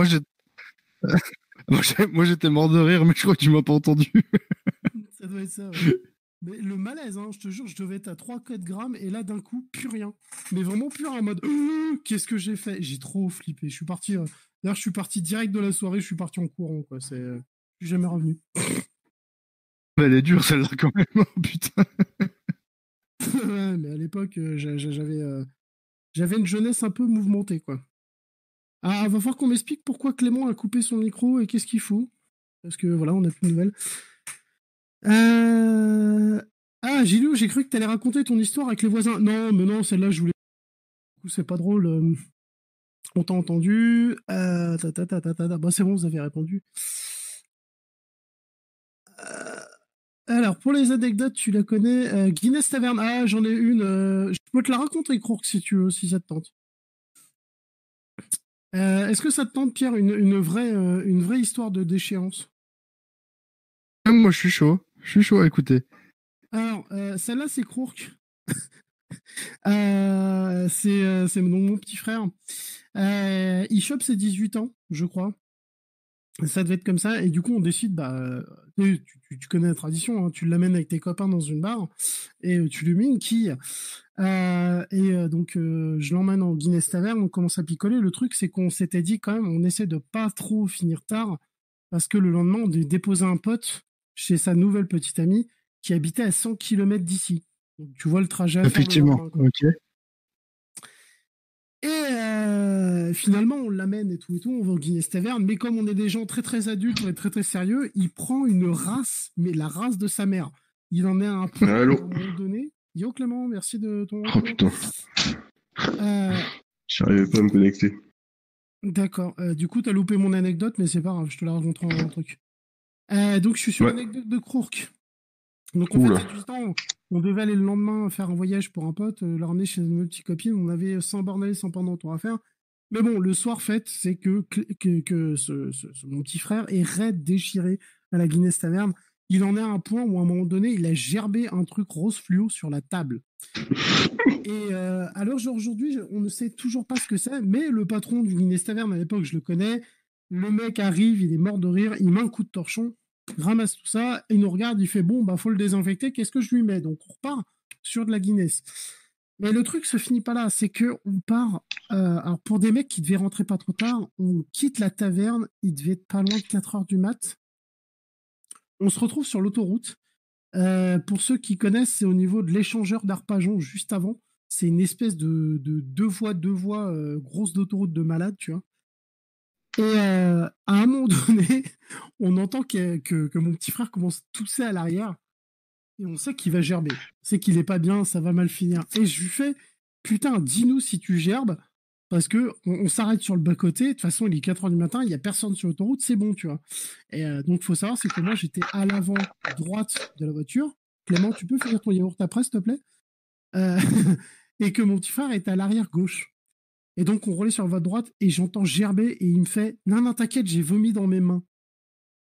Moi, j'étais mort de rire, mais je crois que tu m'as pas entendu. Ça doit être ça, ouais. Mais le malaise, hein, je te jure, je devais être à 3-4 grammes et là, d'un coup, plus rien. Mais vraiment plus rien, en mode qu'est-ce que j'ai fait? J'ai trop flippé. Je suis parti. D'ailleurs, je suis parti direct de la soirée, je suis parti en courant, quoi. Je suis jamais revenu. Elle est dure, celle-là, quand même. Oh, putain. Ouais, mais à l'époque, j'avais une jeunesse un peu mouvementée, quoi. Ah, va falloir qu'on m'explique pourquoi Clément a coupé son micro et qu'est-ce qu'il fout. Parce que voilà, on n'a plus de nouvelles. Ah, Gilou, j'ai cru que t'allais raconter ton histoire avec les voisins. Non, mais non, celle-là, je voulais. Du coup, c'est pas drôle. On t'a entendu. Bah, c'est bon, vous avez répondu. Alors, pour les anecdotes, tu la connais. Guinness Taverne. Ah, j'en ai une. Je peux te la raconter, Crourk, si tu veux, si ça te tente. Est-ce que ça te tente, Pierre, une vraie histoire de déchéance? Moi, je suis chaud. Je suis chaud à écouter. Alors, celle-là, c'est Crourk. C'est mon petit frère. Il chope ses 18 ans, je crois. Ça devait être comme ça. Et du coup, on décide, tu connais la tradition, hein, tu l'amènes avec tes copains dans une bar et tu lui mets une quille. Donc, je l'emmène en Guinness Taverne, on commence à picoler. Le truc, c'est qu'on s'était dit quand même, on essaie de pas trop finir tard parce que le lendemain, on devait déposer un pote chez sa nouvelle petite amie qui habitait à 100 km d'ici. Donc, tu vois le trajet à faire. Effectivement, ok. Et finalement, on l'amène et tout, on va au Guinness Taverne, mais comme on est des gens très très adultes et très très sérieux, il prend une race, mais la race de sa mère. Il en est à un point à un moment donné. Yo Clément, merci de ton retour. Oh putain. J'arrivais pas à me connecter. D'accord. Du coup, t'as loupé mon anecdote, mais c'est pas grave, je te la raconterai en un truc. Donc, je suis sur l'anecdote de Crourk. Donc, en fait, 18 ans, on devait aller le lendemain faire un voyage pour un pote, l'emmener chez une petite copine. On avait 100 bornés, 100 pendantours à faire. Mais bon, le soir fait, c'est que mon petit frère est raide déchiré à la Guinness Taverne. Il en est à un point où, à un moment donné, il a gerbé un truc rose fluo sur la table. Et à l'heure d'aujourd'hui, on ne sait toujours pas ce que c'est, mais le patron du Guinness Taverne, à l'époque, je le connais. Le mec arrive, il est mort de rire, il met un coup de torchon, ramasse tout ça, il nous regarde, il fait bon, faut le désinfecter, qu'est-ce que je lui mets? Donc on repart sur de la Guinness. Mais le truc se finit pas là, c'est que on part. Alors pour des mecs qui devaient rentrer pas trop tard, on quitte la taverne, il devait être pas loin de 4 heures du mat. On se retrouve sur l'autoroute. Pour ceux qui connaissent, c'est au niveau de l'échangeur d'Arpajon juste avant. C'est une espèce de deux voies, grosse d'autoroute de malade, tu vois. Et à un moment donné, on entend que mon petit frère commence à tousser à l'arrière. Et on sait qu'il va gerber. On sait qu'il est pas bien, ça va mal finir. Et je lui fais, putain, dis-nous si tu gerbes, parce que on s'arrête sur le bas-côté. De toute façon, il est 4 heures du matin, il y a personne sur l'autoroute, c'est bon, tu vois. Et donc, faut savoir, c'est que moi, j'étais à l'avant droite de la voiture. Clément, tu peux finir ton yaourt après, s'il te plaît? Et que mon petit frère est à l'arrière gauche. Et donc, on roulait sur la voie droite et j'entends gerber et il me fait, non, t'inquiète, j'ai vomi dans mes mains.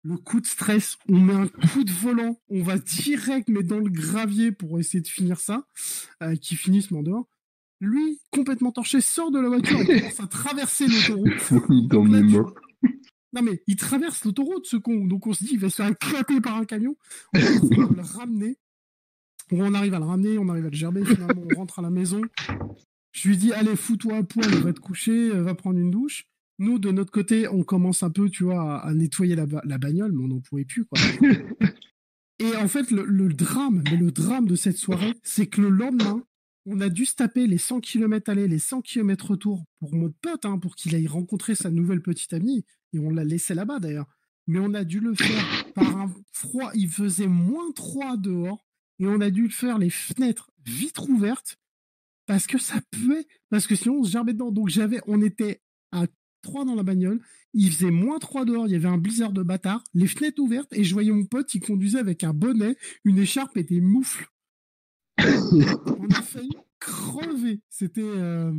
le coup de stress, on met un coup de volant, on va direct mais dans le gravier pour essayer de finir ça, qui finissent en dehors. Lui, complètement torché, sort de la voiture et commence à traverser l'autoroute. Vomit dans Donc là, mes mains. non mais il traverse l'autoroute, ce con. Donc on se dit, il va se faire éclater par un camion. On essaie de le ramener. On arrive à le ramener, on arrive à le gerber. Finalement, on rentre à la maison. Je lui dis, allez, fous-toi à poil, va te coucher, va prendre une douche. Nous, de notre côté, on commence un peu, tu vois, à nettoyer la bagnole, mais on n'en pouvait plus, quoi. Et en fait, le drame de cette soirée, c'est que le lendemain, on a dû se taper les 100 km aller, les 100 km retour pour mon pote, hein, pour qu'il aille rencontrer sa nouvelle petite amie. Et on l'a laissé là-bas, d'ailleurs. Mais on a dû le faire par un froid. Il faisait -3 dehors. Et on a dû le faire les fenêtres vitres ouvertes parce que ça puait. Parce que sinon, on se gerbait dedans. Donc, on était à 3 dans la bagnole. Il faisait -3 dehors. Il y avait un blizzard de bâtard. Les fenêtres ouvertes. Et je voyais mon pote, il conduisait avec un bonnet, une écharpe et des moufles. On a failli crever. C'était.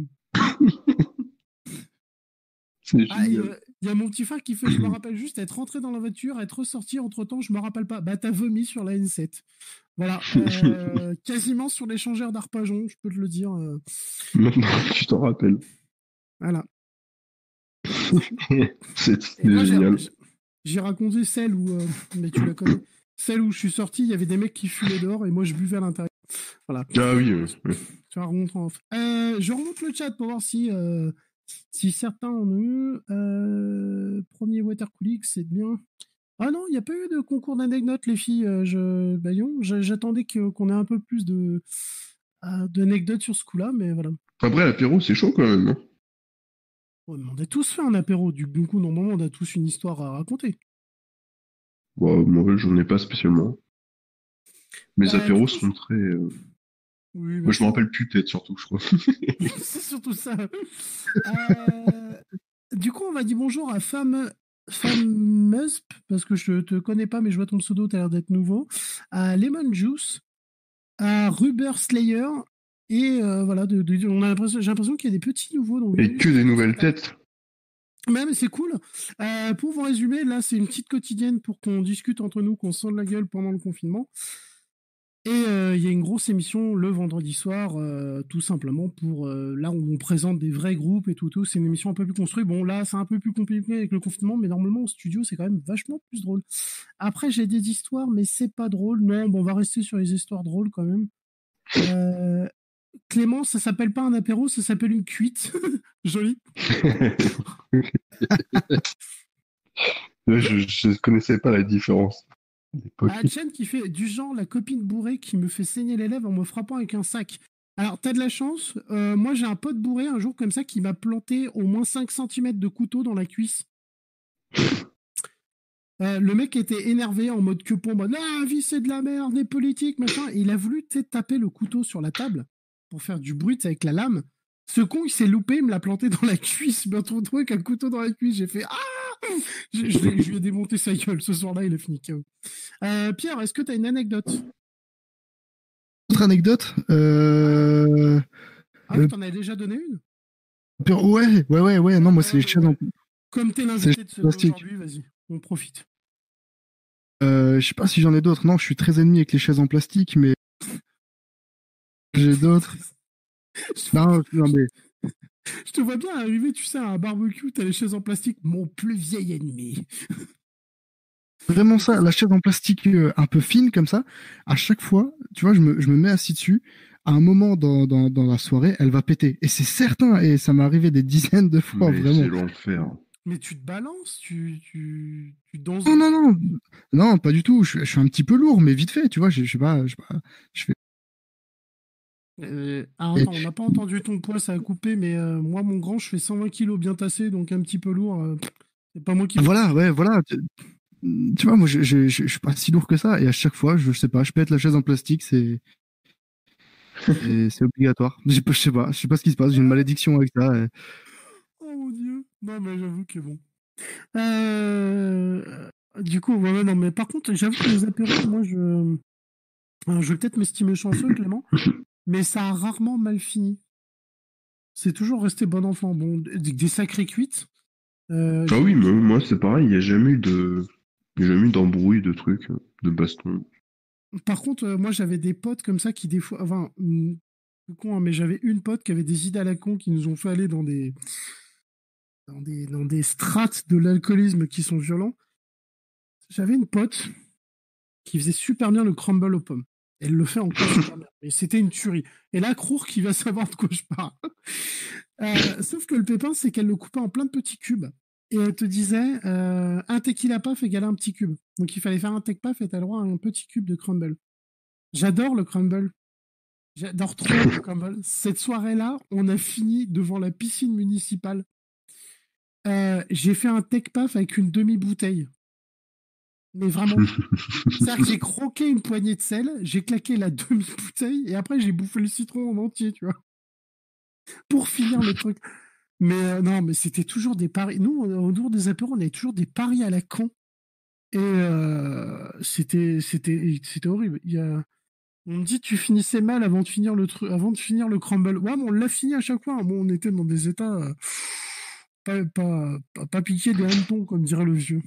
Il y a mon petit frère qui fait, je me rappelle juste être rentré dans la voiture, être ressorti entre-temps, je me rappelle pas. Bah, t'as vomi sur la N7. Voilà. Quasiment sur l'échangeur d'Arpajon, je peux te le dire. Maintenant, tu t'en rappelles. Voilà. C'était génial. J'ai raconté celle où, mais tu la connais, celle où je suis sorti, il y avait des mecs qui fumaient dehors et moi je buvais à l'intérieur. Voilà. Ah oui. Tu vas remonter en... je remonte le chat pour voir si certains en ont eu. Premier water cooling, c'est bien. Ah non, il n'y a pas eu de concours d'anecdotes, les filles. J'attendais qu'on ait un peu plus d'anecdotes sur ce coup-là, mais voilà. Après, l'apéro, c'est chaud quand même. Hein. Ouais, on a tous fait un apéro. Du coup, normalement, on a tous une histoire à raconter. Bon, moi, j'en ai pas spécialement. Mes apéros sont très... Oui, moi, je me rappelle plus peut-être, surtout, je crois. c'est surtout ça. Du coup, on va dire bonjour à Femme Musp, parce que je te connais pas, mais je vois ton pseudo, t'as l'air d'être nouveau. À Lemon Juice, à Ruber Slayer, et voilà, j'ai l'impression qu'il y a des petits nouveaux. Donc, et que des nouvelles têtes. Mais c'est cool. Pour vous résumer, là, c'est une petite quotidienne pour qu'on discute entre nous, qu'on se sente la gueule pendant le confinement. Et il y a une grosse émission le vendredi soir, tout simplement pour là où on présente des vrais groupes et tout. C'est une émission un peu plus construite. Bon, là, c'est un peu plus compliqué avec le confinement, mais normalement au studio, c'est quand même vachement plus drôle. Après, j'ai des histoires, mais c'est pas drôle. Non, bon, on va rester sur les histoires drôles quand même. Clément, ça s'appelle pas un apéro, ça s'appelle une cuite. Joli. Je connaissais pas la différence. Chen qui fait du genre la copine bourrée qui me fait saigner les lèvres en me frappant avec un sac. Alors, t'as de la chance. Moi, j'ai un pote bourré un jour comme ça qui m'a planté au moins 5 cm de couteau dans la cuisse. Le mec était énervé en mode que pour moi, la vie c'est de la merde, les politiques, machin. Et il a voulu taper le couteau sur la table pour faire du bruit avec la lame. Ce con, il s'est loupé, il me l'a planté dans la cuisse. Il m'a retrouvé avec un couteau dans la cuisse. J'ai fait je lui ai démonté sa gueule. Ce soir-là, il a fini KO. Pierre, est-ce que tu as une anecdote? Autre anecdote Ah oui, t'en avais déjà donné une? Ouais. Non, moi, c'est les chaises en plastique. Comme t'es l'invité de aujourd'hui, vas-y, on profite. Je sais pas si j'en ai d'autres. Non, je suis très ennemi avec les chaises en plastique, mais j'ai d'autres. Non, mais... Je te vois bien arriver, tu sais, à un barbecue, t'as les chaises en plastique, mon plus vieil ennemi. Vraiment ça, la chaise en plastique un peu fine comme ça, à chaque fois, tu vois, je me mets assis dessus, à un moment dans la soirée, elle va péter. Et c'est certain, et ça m'est arrivé des dizaines de fois, mais vraiment. C'est l'enfer. Mais tu te balances, tu danses. Non, pas du tout. Je suis un petit peu lourd, mais vite fait, tu vois, je sais pas, je fais... Alors attends, on n'a pas entendu ton poids, ça a coupé, mais moi, mon grand, je fais 120 kilos bien tassé, donc un petit peu lourd. C'est pas moi qui... Voilà. Tu vois, moi, je suis pas si lourd que ça, et à chaque fois, je sais pas, je pète la chaise en plastique, c'est obligatoire. Je sais pas ce qui se passe, j'ai une malédiction avec ça. Et... Oh mon dieu. Non, mais j'avoue que bon. Du coup, ouais, non, mais par contre, j'avoue que les apéros, moi, je vais peut-être m'estimer chanceux, Clément, mais ça a rarement mal fini. C'est toujours resté bon enfant. Bon, des sacrées cuites. Ah oui, mais moi c'est pareil, il n'y a jamais eu J'ai jamais eu d'embrouille, de trucs, de baston. Par contre, moi, j'avais des potes comme ça qui, des fois, enfin, tout con, hein, mais j'avais une pote qui avait des idées à la con qui nous ont fait aller dans des strates de l'alcoolisme qui sont violents. J'avais une pote qui faisait super bien le crumble aux pommes. Elle le fait encore super bien. Et c'était une tuerie. Et là, Crour qui va savoir de quoi je parle. Sauf que le pépin, c'est qu'elle le coupait en plein de petits cubes. Et elle te disait, un tequila puff égale un petit cube. Donc il fallait faire un tech puff et t'as le droit à un petit cube de crumble. J'adore le crumble. J'adore trop le crumble. Cette soirée-là, on a fini devant la piscine municipale. J'ai fait un tech puff avec une demi-bouteille. Mais vraiment. C'est-à-dire que j'ai croqué une poignée de sel, j'ai claqué la demi-bouteille et après j'ai bouffé le citron en entier, tu vois. Pour finir le truc. Mais non, mais c'était toujours des paris. Nous, au dehors des apéros, on avait toujours des paris à la con. Et c'était horrible. On me dit tu finissais mal avant de finir avant de finir le crumble. Ouais, mais on l'a fini à chaque fois. Bon, on était dans des états pas piqués des hannetons, comme dirait le vieux.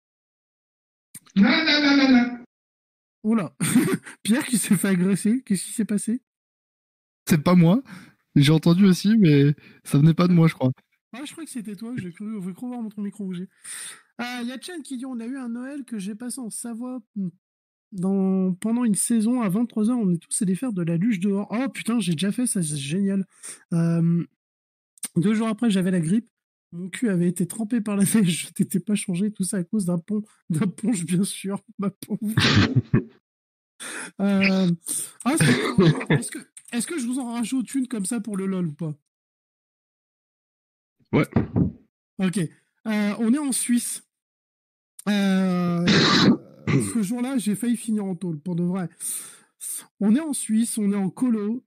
Oula, Pierre qui s'est fait agresser. Qu'est-ce qui s'est passé? C'est pas moi. J'ai entendu aussi, mais ça venait pas de moi, je crois. Ah, je crois que c'était toi. J'ai cru voir mon micro bouger. Il y a Chen qui dit on a eu un Noël que j'ai passé en Savoie pendant une saison à 23h. On est tous allés faire de la luge dehors. Oh putain, j'ai déjà fait ça, c'est génial. 2 jours après, j'avais la grippe. Mon cul avait été trempé par la neige. Je n'étais pas changé. Tout ça à cause d'un ponge, bien sûr. Ma pauvre. Est-ce que je vous en rajoute une comme ça pour le LOL ou pas? Ouais. Ok. On est en Suisse. Ce jour-là, j'ai failli finir en tôle, pour de vrai. On est en Suisse, on est en colo.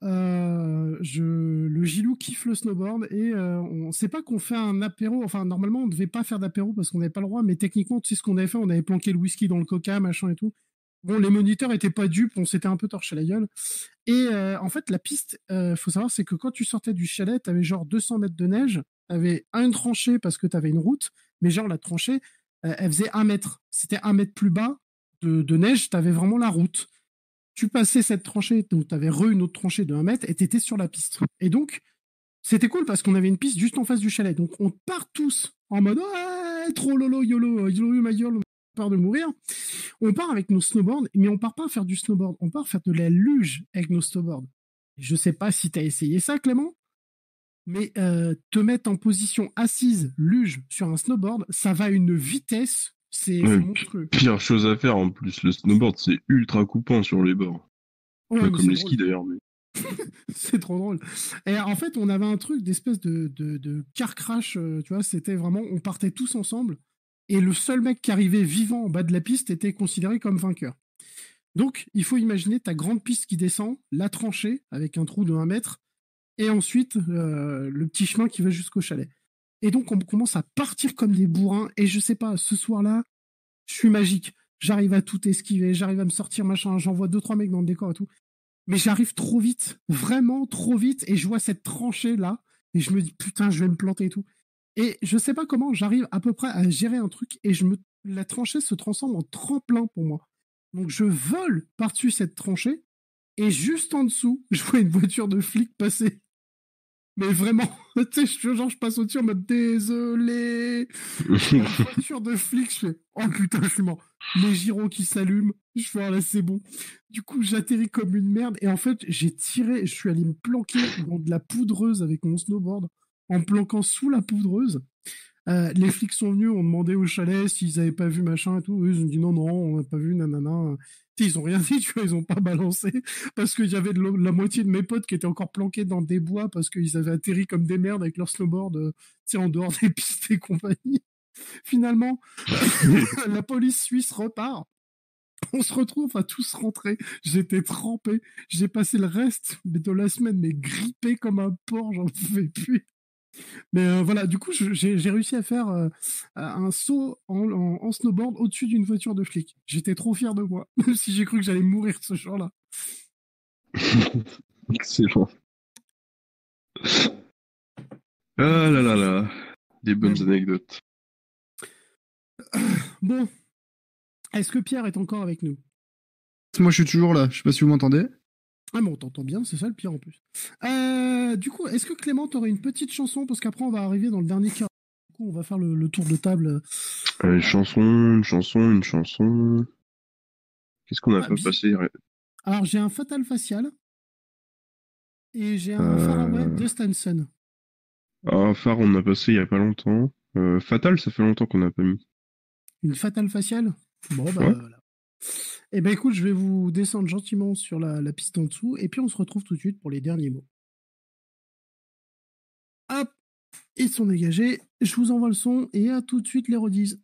Le Gilou kiffe le snowboard et on sait pas qu'on fait un apéro. Enfin, normalement, on devait pas faire d'apéro parce qu'on n'avait pas le droit, mais techniquement, tu sais ce qu'on avait fait, on avait planqué le whisky dans le coca, machin et tout. Bon, les moniteurs étaient pas dupes, on s'était un peu torché la gueule. Et en fait, la piste, faut savoir, c'est que quand tu sortais du chalet, t'avais genre 200 mètres de neige, t'avais une tranchée parce que t'avais une route, mais genre la tranchée, elle faisait 1 mètre. C'était 1 mètre plus bas de neige, t'avais vraiment la route. Tu passais cette tranchée, donc t'avais une autre tranchée de 1 mètre et t'étais sur la piste. Et donc, c'était cool parce qu'on avait une piste juste en face du chalet. Donc, on part tous en mode ouais, trop lolo, yolo, yolo, ma gueule, on a peur de mourir. On part avec nos snowboards, mais on part pas faire du snowboard, on part faire de la luge avec nos snowboards. Je sais pas si t'as essayé ça, Clément, mais te mettre en position assise, luge, sur un snowboard, ça va à une vitesse, c'est monstrueux. Pire chose à faire en plus, le snowboard c'est ultra coupant sur les bords. Ouais, comme les skis d'ailleurs. Mais... c'est trop drôle. Et en fait, on avait un truc d'espèce de car crash, tu vois, c'était vraiment, on partait tous ensemble, et le seul mec qui arrivait vivant en bas de la piste était considéré comme vainqueur. Donc, il faut imaginer ta grande piste qui descend, la tranchée avec un trou de 1 mètre, et ensuite le petit chemin qui va jusqu'au chalet. Et donc, on commence à partir comme des bourrins, et je sais pas, ce soir-là, je suis magique. J'arrive à tout esquiver, j'arrive à me sortir, machin, j'envoie 2-3 mecs dans le décor et tout. Mais j'arrive trop vite, vraiment trop vite, et je vois cette tranchée-là, et je me dis, putain, je vais me planter et tout. Et je sais pas comment j'arrive à peu près à gérer un truc, et la tranchée se transforme en tremplin pour moi. Donc je vole par-dessus cette tranchée, et juste en dessous, je vois une voiture de flic passer. Mais vraiment, tu sais, je passe au-dessus en mode désolé. La voiture de flic, je fais oh putain, je suis mort. Les gyros qui s'allument, je fais oh là, c'est bon. Du coup, j'atterris comme une merde, et en fait, j'ai tiré, je suis allé me planquer dans de la poudreuse avec mon snowboard, en me planquant sous la poudreuse. Les flics sont venus, ont demandé au chalet s'ils avaient pas vu machin et tout. Eux, ils ont dit non, on n'a pas vu, nanana. T'sais, ils ont rien dit, tu vois, ils ont pas balancé. Parce qu'il y avait la moitié de mes potes qui étaient encore planqués dans des bois parce qu'ils avaient atterri comme des merdes avec leur snowboard, en dehors des pistes et compagnie. Finalement, la police suisse repart. On se retrouve à tous rentrer. J'étais trempé. J'ai passé le reste de la semaine, mais grippé comme un porc, j'en pouvais plus. Mais voilà, du coup, j'ai réussi à faire un saut en snowboard au-dessus d'une voiture de flic. J'étais trop fier de moi, même si j'ai cru que j'allais mourir ce jour-là. Excellent. Ah là là là, des bonnes anecdotes. Bon, Est-ce que Pierre est encore avec nous? Moi, je suis toujours là. Je sais pas si vous m'entendez. Ah, mais on t'entend bien, c'est ça le pire en plus. Du coup, est-ce que Clément, t'aurais une petite chanson? Parce qu'après, on va arriver dans le dernier quart. Du coup, on va faire le tour de table. Une chanson, une chanson, une chanson. Qu'est-ce qu'on a Ah, pas passé? Alors, j'ai un Fatal Facial et j'ai un Faraway Euh... de Stanson. Ah, Phare, on a passé il y a pas longtemps. Fatal, ça fait longtemps qu'on n'a pas mis. Une Fatal Facial? Bon, bah Ouais. voilà. Eh ben écoute, je vais vous descendre gentiment sur la piste en dessous et puis on se retrouve tout de suite pour les derniers mots. Hop, ils sont dégagés. Je vous envoie le son et à tout de suite les redises.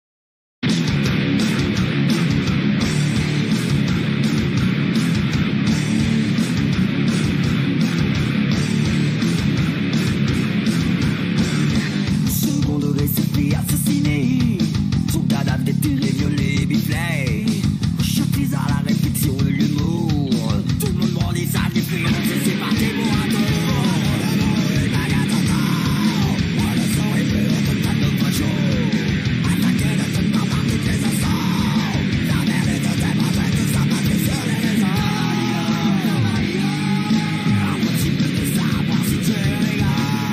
Second degré se fait assassiner. Son cadavre déterré, violé, biflé. Choqués à la réflexion et l'humour. Tout le monde brandit sa différence et c'est parti pour un tour. Le sang est pur comme ça de pas chaud. Attaqué de toutes parts par toutes les instants. La merde est de tes bras, tout ça passe sur les réseaux. Impossible de savoir si tu rigoles.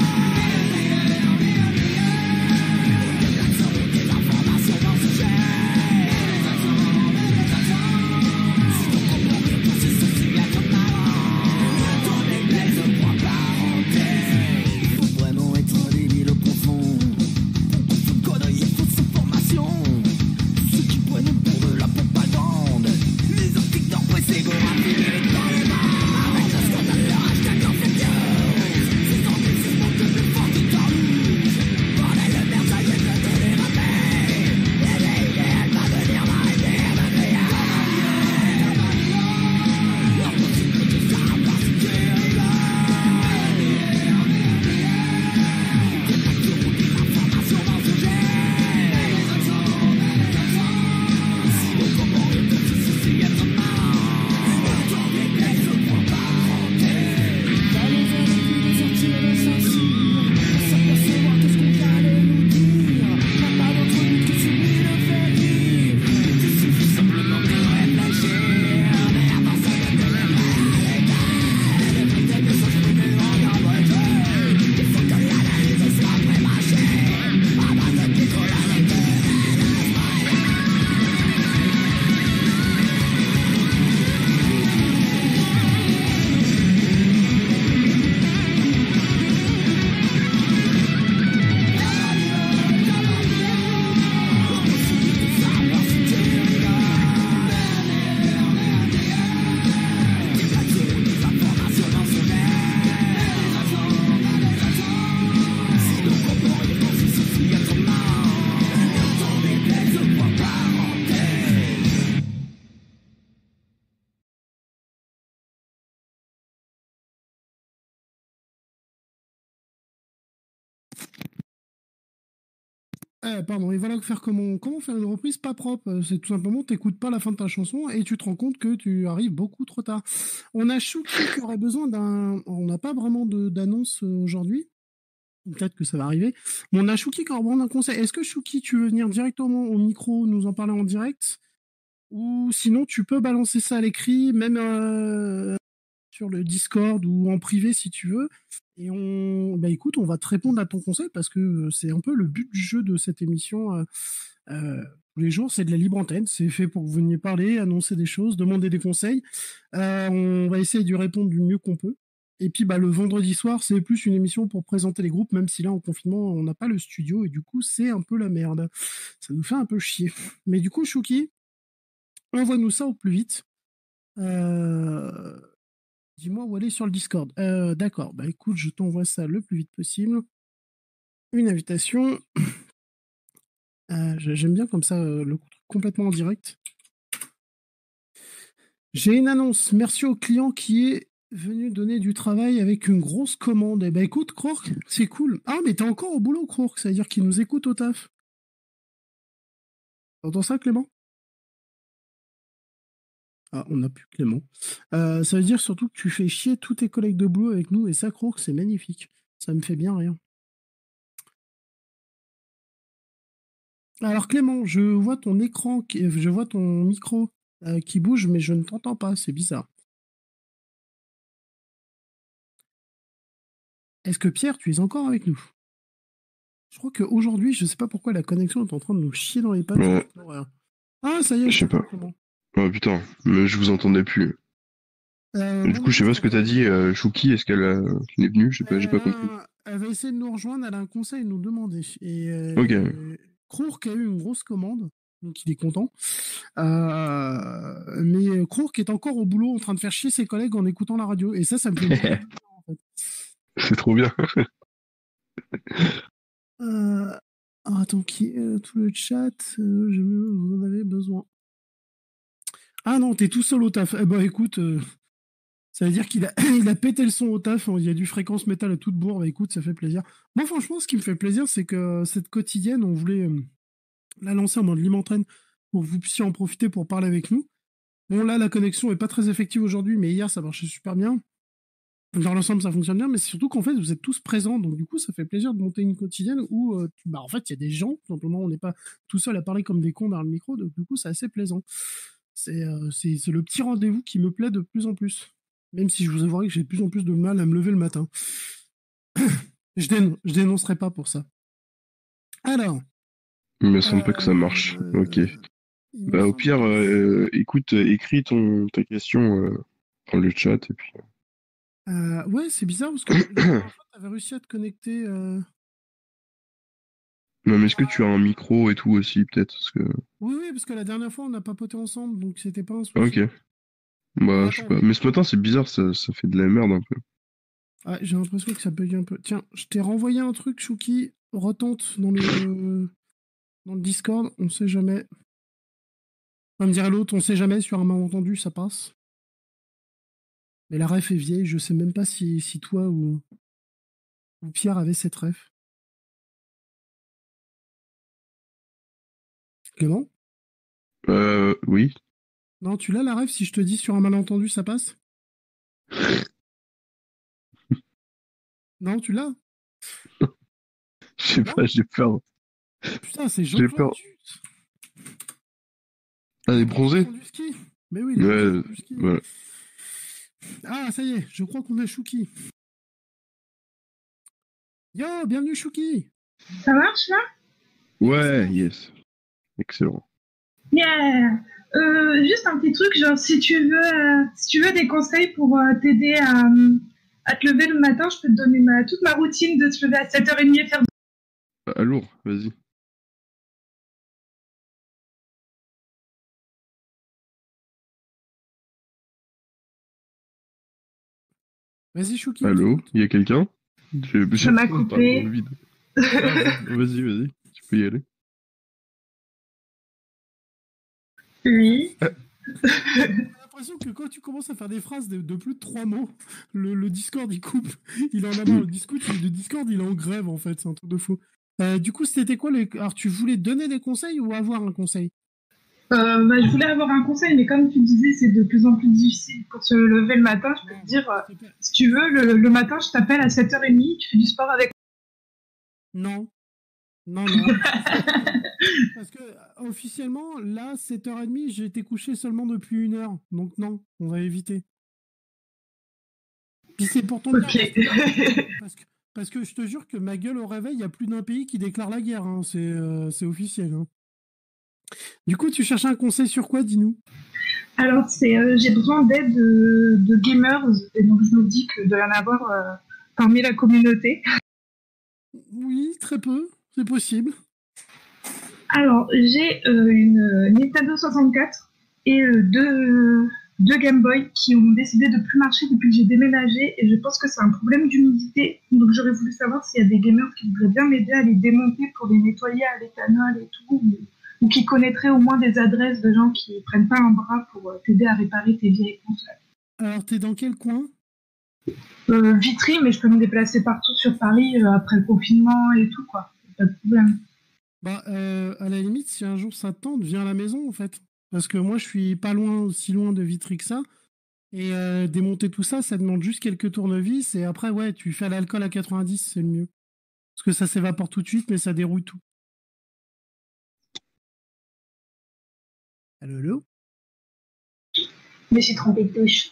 Pardon, et voilà faire comment faire une reprise pas propre. C'est tout simplement, t'écoutes pas la fin de ta chanson et tu te rends compte que tu arrives beaucoup trop tard. On a Chouki qui aurait besoin d'un. On n'a pas vraiment d'annonce aujourd'hui. Peut-être que ça va arriver. Mais on a Chouki qui aurait besoin d'un conseil. Est-ce que Chouki, tu veux venir directement au micro, nous en parler en direct? Ou sinon, tu peux balancer ça à l'écrit, même sur le Discord ou en privé si tu veux. Et bah écoute, on va te répondre à ton conseil parce que c'est un peu le but du jeu de cette émission. Tous les jours, c'est de la libre antenne. C'est fait pour que vous veniez parler, annoncer des choses, demander des conseils. On va essayer de répondre du mieux qu'on peut. Et puis bah le vendredi soir, c'est plus une émission pour présenter les groupes, même si là en confinement, on n'a pas le studio et du coup c'est un peu la merde. Ça nous fait un peu chier. Mais du coup, Chouki, envoie-nous ça au plus vite. Dis-moi où aller sur le Discord. D'accord, bah écoute, je t'envoie ça le plus vite possible. Une invitation. J'aime bien comme ça le truc complètement en direct. J'ai une annonce. Merci au client qui est venu donner du travail avec une grosse commande. Eh ben écoute, Croc, c'est cool. Ah, mais t'es encore au boulot, Croc. Ça veut dire qu'il nous écoute au taf. T'entends ça, Clément? Ah, on n'a plus Clément. Ça veut dire surtout que tu fais chier tous tes collègues de boulot avec nous, et ça, Croc, c'est magnifique. Ça me fait bien rien. Alors Clément, je vois ton écran, je vois ton micro qui bouge, mais je ne t'entends pas, c'est bizarre. Est-ce que Pierre, tu es encore avec nous? Je crois qu'aujourd'hui, je sais pas pourquoi la connexion est en train de nous chier dans les pattes. Ouais, C'est l'horreur. Ah, ça y est, je sais pas. Clément. Oh putain, mais je vous entendais plus. Du coup, je sais pas ce que t'as dit, Chouki, est-ce qu'elle est venue? J'ai pas compris. Elle va essayer de nous rejoindre, elle a un conseil à nous demander. Et Ok. Krourk a eu une grosse commande, donc il est content. Mais Krourk est encore au boulot en train de faire chier ses collègues en écoutant la radio. Et ça me fait beaucoup plaisir, en fait. C'est trop bien. Attends, tout le chat, vous en avez besoin. Ah non, t'es tout seul au taf. Eh ben écoute, ça veut dire qu'il a, il a pété le son au taf. Il y a du fréquence métal à toute bourre. Bah, écoute, ça fait plaisir. Moi, franchement, ce qui me fait plaisir, c'est que cette quotidienne, on voulait la lancer en mode Limontraine pour que vous puissiez en profiter pour parler avec nous. Bon, là, la connexion est pas très effective aujourd'hui, mais hier, ça marchait super bien. Dans l'ensemble, ça fonctionne bien, mais c'est surtout qu'en fait, vous êtes tous présents. Donc, du coup, ça fait plaisir de monter une quotidienne où, en fait, il y a des gens. Tout simplement, on n'est pas tout seul à parler comme des cons derrière le micro. Donc, du coup, c'est assez plaisant. C'est le petit rendez-vous qui me plaît de plus en plus. Même si je vous avouerai que j'ai de plus en plus de mal à me lever le matin. je dénoncerai pas pour ça. Alors. Il me semble pas que ça marche. Ok. Bah, au pire, écoute, écris ta question dans le chat et puis. Ouais, c'est bizarre parce que la dernière fois, t'avais réussi à te connecter. Non, mais est-ce que tu as un micro et tout aussi, peut-être? Parce que... Oui, parce que la dernière fois, on a papoté ensemble, donc c'était pas un souci. Ok. Bah, Ah, je sais attends. pas. Mais ce matin, c'est bizarre, ça fait de la merde un peu. Ah, j'ai l'impression que ça bug un peu. Tiens, je t'ai renvoyé un truc, Chouki. Retente dans le Discord, on sait jamais. Comme dirait l'autre, on sait jamais, sur un malentendu, ça passe. Mais la ref est vieille, je sais même pas si toi ou Pierre avait cette ref. Clément? Oui. Non, tu l'as la ref, si je te dis sur un malentendu, ça passe? Non, tu l'as? Je sais Non pas, j'ai peur. Putain, c'est J'ai Jean-Claude peur. Duss. Ah, les bronzés? Du ski. Mais oui, les Ouais, bronzés du ski. voilà. Ah, ça y est, je crois qu'on a Chouki. Yo, bienvenue Chouki. Ça marche là? Ouais, yes. Excellent. Yeah! Juste un petit truc, genre si tu veux des conseils pour t'aider à te lever le matin, je peux te donner toute ma routine de te lever à 7h30 et faire... Ah, lourd, vas-y. Vas-y Chouki. Allô, il y a quelqu'un? Ça m'a on parle coupé. dans le vide. Vas-y, tu peux y aller. Oui. J'ai l'impression que quand tu commences à faire des phrases de plus de 3 mots, le Discord il coupe. Il en a marre. Le Discord il est en grève en fait, c'est un truc de fou. Du coup, c'était quoi Alors, tu voulais donner des conseils ou avoir un conseil? Je voulais avoir un conseil, mais comme tu disais, c'est de plus en plus difficile pour se lever le matin. Je peux te dire, si tu veux, le matin, je t'appelle à 7h30, tu fais du sport avec... Non. Parce que officiellement, là, 7h30, j'ai été couché seulement depuis 1 heure. Donc non, on va éviter. Puis c'est pour ton bien. Parce que je te jure que ma gueule au réveil, il y a plus d'un pays qui déclare la guerre. Hein. C'est officiel. Hein. Du coup, tu cherches un conseil sur quoi, dis-nous? Alors, j'ai besoin d'aide de gamers, et donc je me dis qu'il doit y en avoir parmi la communauté. Oui, très peu, c'est possible. Alors, j'ai une Nintendo 64 et deux Game Boy qui ont décidé de plus marcher depuis que j'ai déménagé, et je pense que c'est un problème d'humidité. Donc, j'aurais voulu savoir s'il y a des gamers qui voudraient bien m'aider à les démonter pour les nettoyer à l'éthanol et tout, ou qui connaîtraient au moins des adresses de gens qui prennent pas un bras pour t'aider à réparer tes vieilles consoles. Alors, t'es dans quel coin? Vitry, mais je peux me déplacer partout sur Paris après le confinement et tout, quoi. Pas de problème. Bah, à la limite, si un jour ça te tente, viens à la maison, en fait. Parce que moi, je suis pas aussi loin de Vitry que ça. Et démonter tout ça, ça demande juste quelques tournevis. Et après, ouais, tu fais à l'alcool à 90, c'est le mieux. Parce que ça s'évapore tout de suite, mais ça dérouille tout. Allô, allô. Mais j'ai trompé de touche.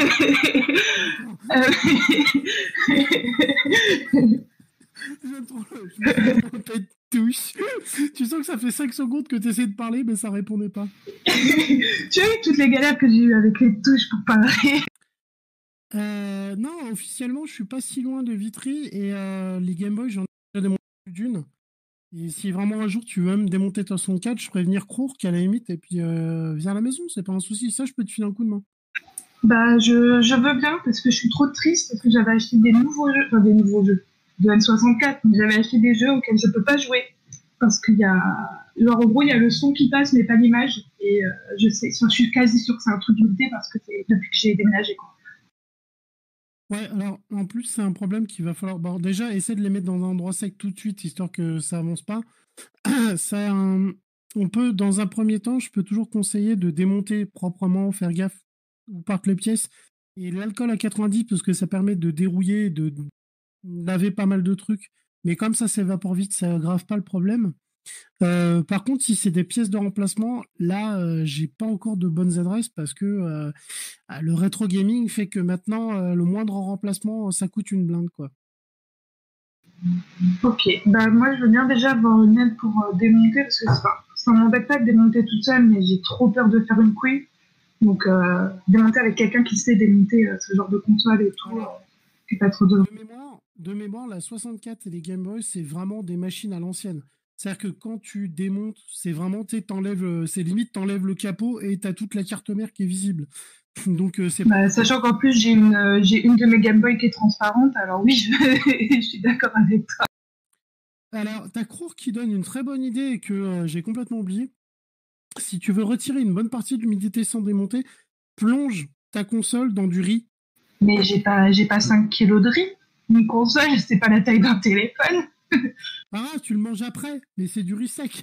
J'aime trop je me suis trompé de touche. Tu sens que ça fait 5 secondes que tu essaies de parler, mais ça répondait pas. Tu as vu toutes les galères que j'ai eues avec les touches pour parler? Non, officiellement, je suis pas si loin de Vitry et les Game Boy, j'en ai déjà démonté plus d'une. Et si vraiment un jour tu veux me démonter ta 64, je ferai venir Crourk à la limite et puis viens à la maison, c'est pas un souci. Ça, je peux te filer un coup de main. Bah, je veux bien parce que je suis trop triste parce que j'avais acheté des nouveaux jeux, enfin des nouveaux jeux de N64, mais j'avais acheté des jeux auxquels je peux pas jouer parce qu'il y a, genre en gros, il y a le son qui passe mais pas l'image et je sais, je suis quasi sûre que c'est un truc limité parce que c'est depuis que j'ai déménagé quoi. Ouais, alors en plus, c'est un problème qu'il va falloir. Bon, déjà, essaie de les mettre dans un endroit sec tout de suite, histoire que ça avance pas. Ça, on peut, dans un premier temps, je peux toujours conseiller de démonter proprement, faire gaffe où partent les pièces. Et l'alcool à 90, parce que ça permet de dérouiller, de laver pas mal de trucs. Mais comme ça s'évapore vite, ça aggrave pas le problème. Par contre, si c'est des pièces de remplacement, là, j'ai pas encore de bonnes adresses parce que le rétro gaming fait que maintenant, le moindre remplacement, ça coûte une blinde, quoi. Ok, bah moi je veux bien déjà avoir une aide pour démonter parce que ça m'embête pas de démonter toute seule, mais j'ai trop peur de faire une couille. Donc démonter avec quelqu'un qui sait démonter ce genre de console et tout, c'est pas trop de. De mémoire, la 64 et les Game Boy, c'est vraiment des machines à l'ancienne. C'est-à-dire que quand tu démontes, c'est vraiment, tu sais, c'est limite, t'enlèves le capot et t'as toute la carte mère qui est visible. Donc, c'est Bah, sachant qu'en plus, j'ai une de mes Game Boy qui est transparente, alors oui, je suis d'accord avec toi. Alors, t'as Crour qui donne une très bonne idée et que j'ai complètement oublié. Si tu veux retirer une bonne partie de l'humidité sans démonter, plonge ta console dans du riz. Mais j'ai pas 5 kilos de riz. Une console, c'est pas la taille d'un téléphone. Ah, tu le manges après, mais c'est du riz sec.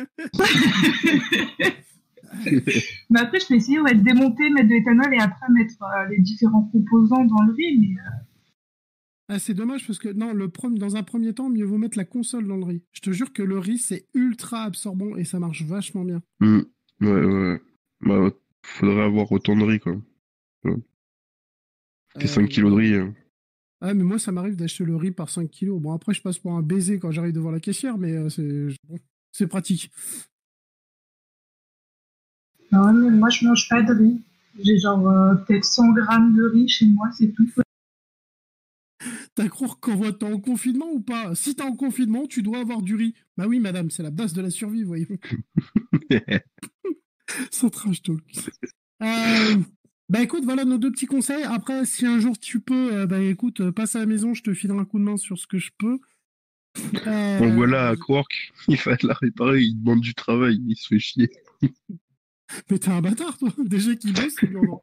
Mais après, je peux essayer de démonter, mettre de l'éthanol et après mettre les différents composants dans le riz. Mais Ah, c'est dommage parce que non, dans un premier temps, mieux vaut mettre la console dans le riz. Je te jure que le riz, c'est ultra absorbant et ça marche vachement bien. Ouais. Bah, faudrait avoir autant de riz, quoi. Ouais. Tes 5 kilos de riz. Ah, mais moi, ça m'arrive d'acheter le riz par 5 kilos. Bon, après, je passe pour un baiser quand j'arrive devant la caissière, mais c'est pratique. non, mais moi, je mange pas de riz. J'ai genre peut-être 100 grammes de riz chez moi, c'est tout. T'as croire t'es en confinement ou pas? Si t'es en confinement, tu dois avoir du riz. Bah oui, madame, c'est la base de la survie, voyons. Sans trash talk. Bah écoute, voilà nos deux petits conseils. Après, si un jour tu peux, bah écoute, passe à la maison, je te filerai un coup de main sur ce que je peux. Bon, voilà, à Quark, il va la réparer, il demande du travail, il se fait chier. Mais t'es un bâtard, toi. Déjà qu'il bosse, c'est dur.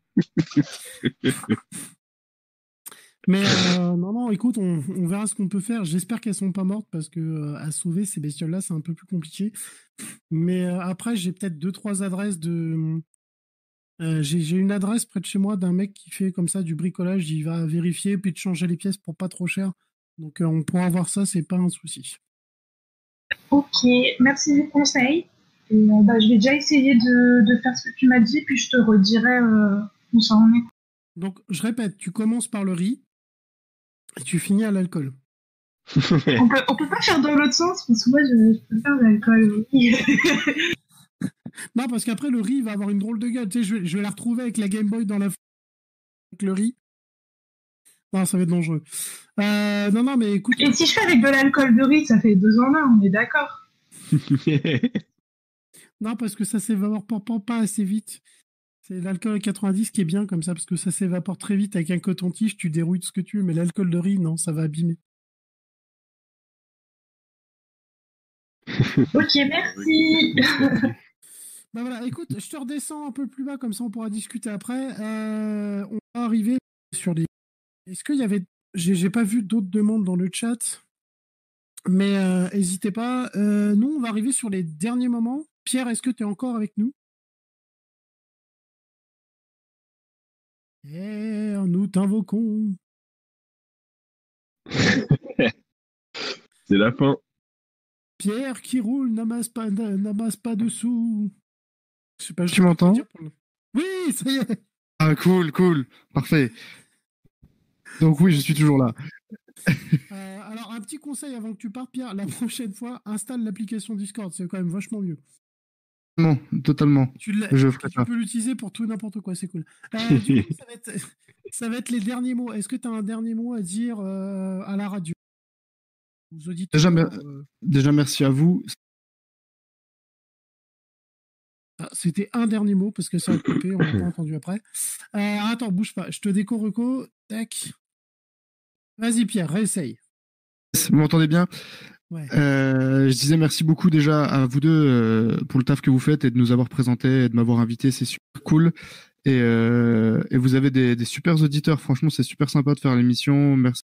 Mais non, écoute, on verra ce qu'on peut faire. J'espère qu'elles sont pas mortes parce que à sauver ces bestioles-là, c'est un peu plus compliqué. Mais après, j'ai peut-être 2-3 adresses de. J'ai une adresse près de chez moi d'un mec qui fait comme ça du bricolage. Il va vérifier puis de changer les pièces pour pas trop cher. Donc on pourra voir ça, c'est pas un souci. Ok, merci du conseil. Et, bah, je vais déjà essayer de faire ce que tu m'as dit, puis je te redirai où ça en est. Donc je répète, tu commences par le riz et tu finis à l'alcool. On peut pas faire dans l'autre sens, parce que moi je peux faire l'alcool. Non, parce qu'après le riz il va avoir une drôle de gueule. Tu sais, je vais la retrouver avec la Game Boy dans la avec le riz. Non, ça va être dangereux. Non, mais écoute. Et si je fais avec de l'alcool de riz, ça fait 2 en 1, on est d'accord. Non, parce que ça s'évapore pas assez vite. C'est l'alcool à 90 qui est bien comme ça, parce que ça s'évapore très vite. Avec un coton-tige, tu dérouilles tout ce que tu veux, mais l'alcool de riz, non, ça va abîmer. Ok, merci. Bah voilà, écoute, je te redescends un peu plus bas, comme ça on pourra discuter après. On va arriver sur les... Est-ce qu'il y avait... J'ai pas vu d'autres demandes dans le chat, mais n'hésitez pas. Nous, on va arriver sur les derniers moments. Pierre, est-ce que tu es encore avec nous? Pierre, nous t'invoquons. C'est la fin. Pierre qui roule n'amasse pas dessous. Je sais pas, je Tu sais pas quoi m'entends? dire pour le- Oui, ça y est. Ah, cool, parfait. Donc oui, je suis toujours là. Alors, un petit conseil avant que tu partes, Pierre. La prochaine fois, installe l'application Discord. C'est quand même vachement mieux. Non, totalement. Je ferai Tu ça. peux l'utiliser pour tout n'importe quoi. C'est cool. Du coup, ça va être les derniers mots. Est-ce que tu as un dernier mot à dire à la radio, aux auditeurs Déjà, merci à vous. C'était un dernier mot parce que ça a coupé, on l'a pas entendu après. Attends, bouge pas. Je te déco reco. Tac. Vas-y, Pierre, réessaye. Vous m'entendez bien? Ouais. Je disais merci beaucoup déjà à vous deux pour le taf que vous faites et de nous avoir présenté et de m'avoir invité, c'est super cool. Et vous avez des super auditeurs, franchement c'est super sympa de faire l'émission. Merci.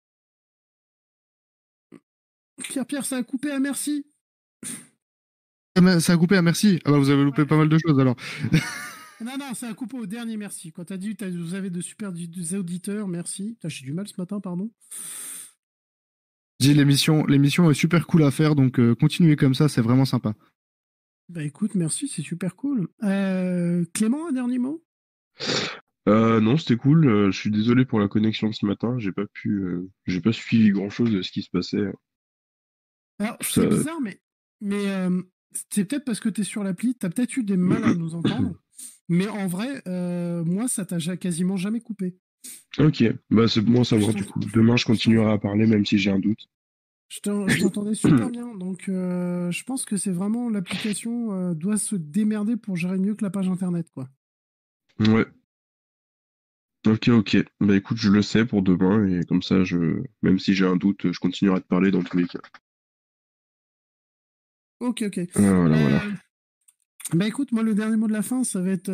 Pierre, ça a coupé à merci. Ça a coupé, merci. Ah bah vous avez loupé pas mal de choses alors. Non, ça a coupé au dernier merci. Quand t'as dit vous avez de super auditeurs, merci. J'ai du mal ce matin, pardon. Je dis l'émission est super cool à faire, donc continuez comme ça, c'est vraiment sympa. Bah écoute, merci, c'est super cool. Clément, un dernier mot? Non, c'était cool. Je suis désolé pour la connexion de ce matin. J'ai pas suivi grand-chose de ce qui se passait. Alors, Ça- c'est bizarre, mais c'est peut-être parce que t'es sur l'appli, t'as peut-être eu des mal à nous entendre. Mais en vrai, moi, ça t'a quasiment jamais coupé. Ok, bah c'est bon à savoir du coup. Demain, je continuerai à parler même si j'ai un doute. Je t'entendais super bien, donc je pense que c'est vraiment l'application doit se démerder pour gérer mieux que la page internet, quoi. Ouais. Ok. Bah écoute, je le sais pour demain et comme ça, même si j'ai un doute, je continuerai à te parler dans tous les cas. Ok. Voilà. Bah écoute, moi le dernier mot de la fin, ça va être.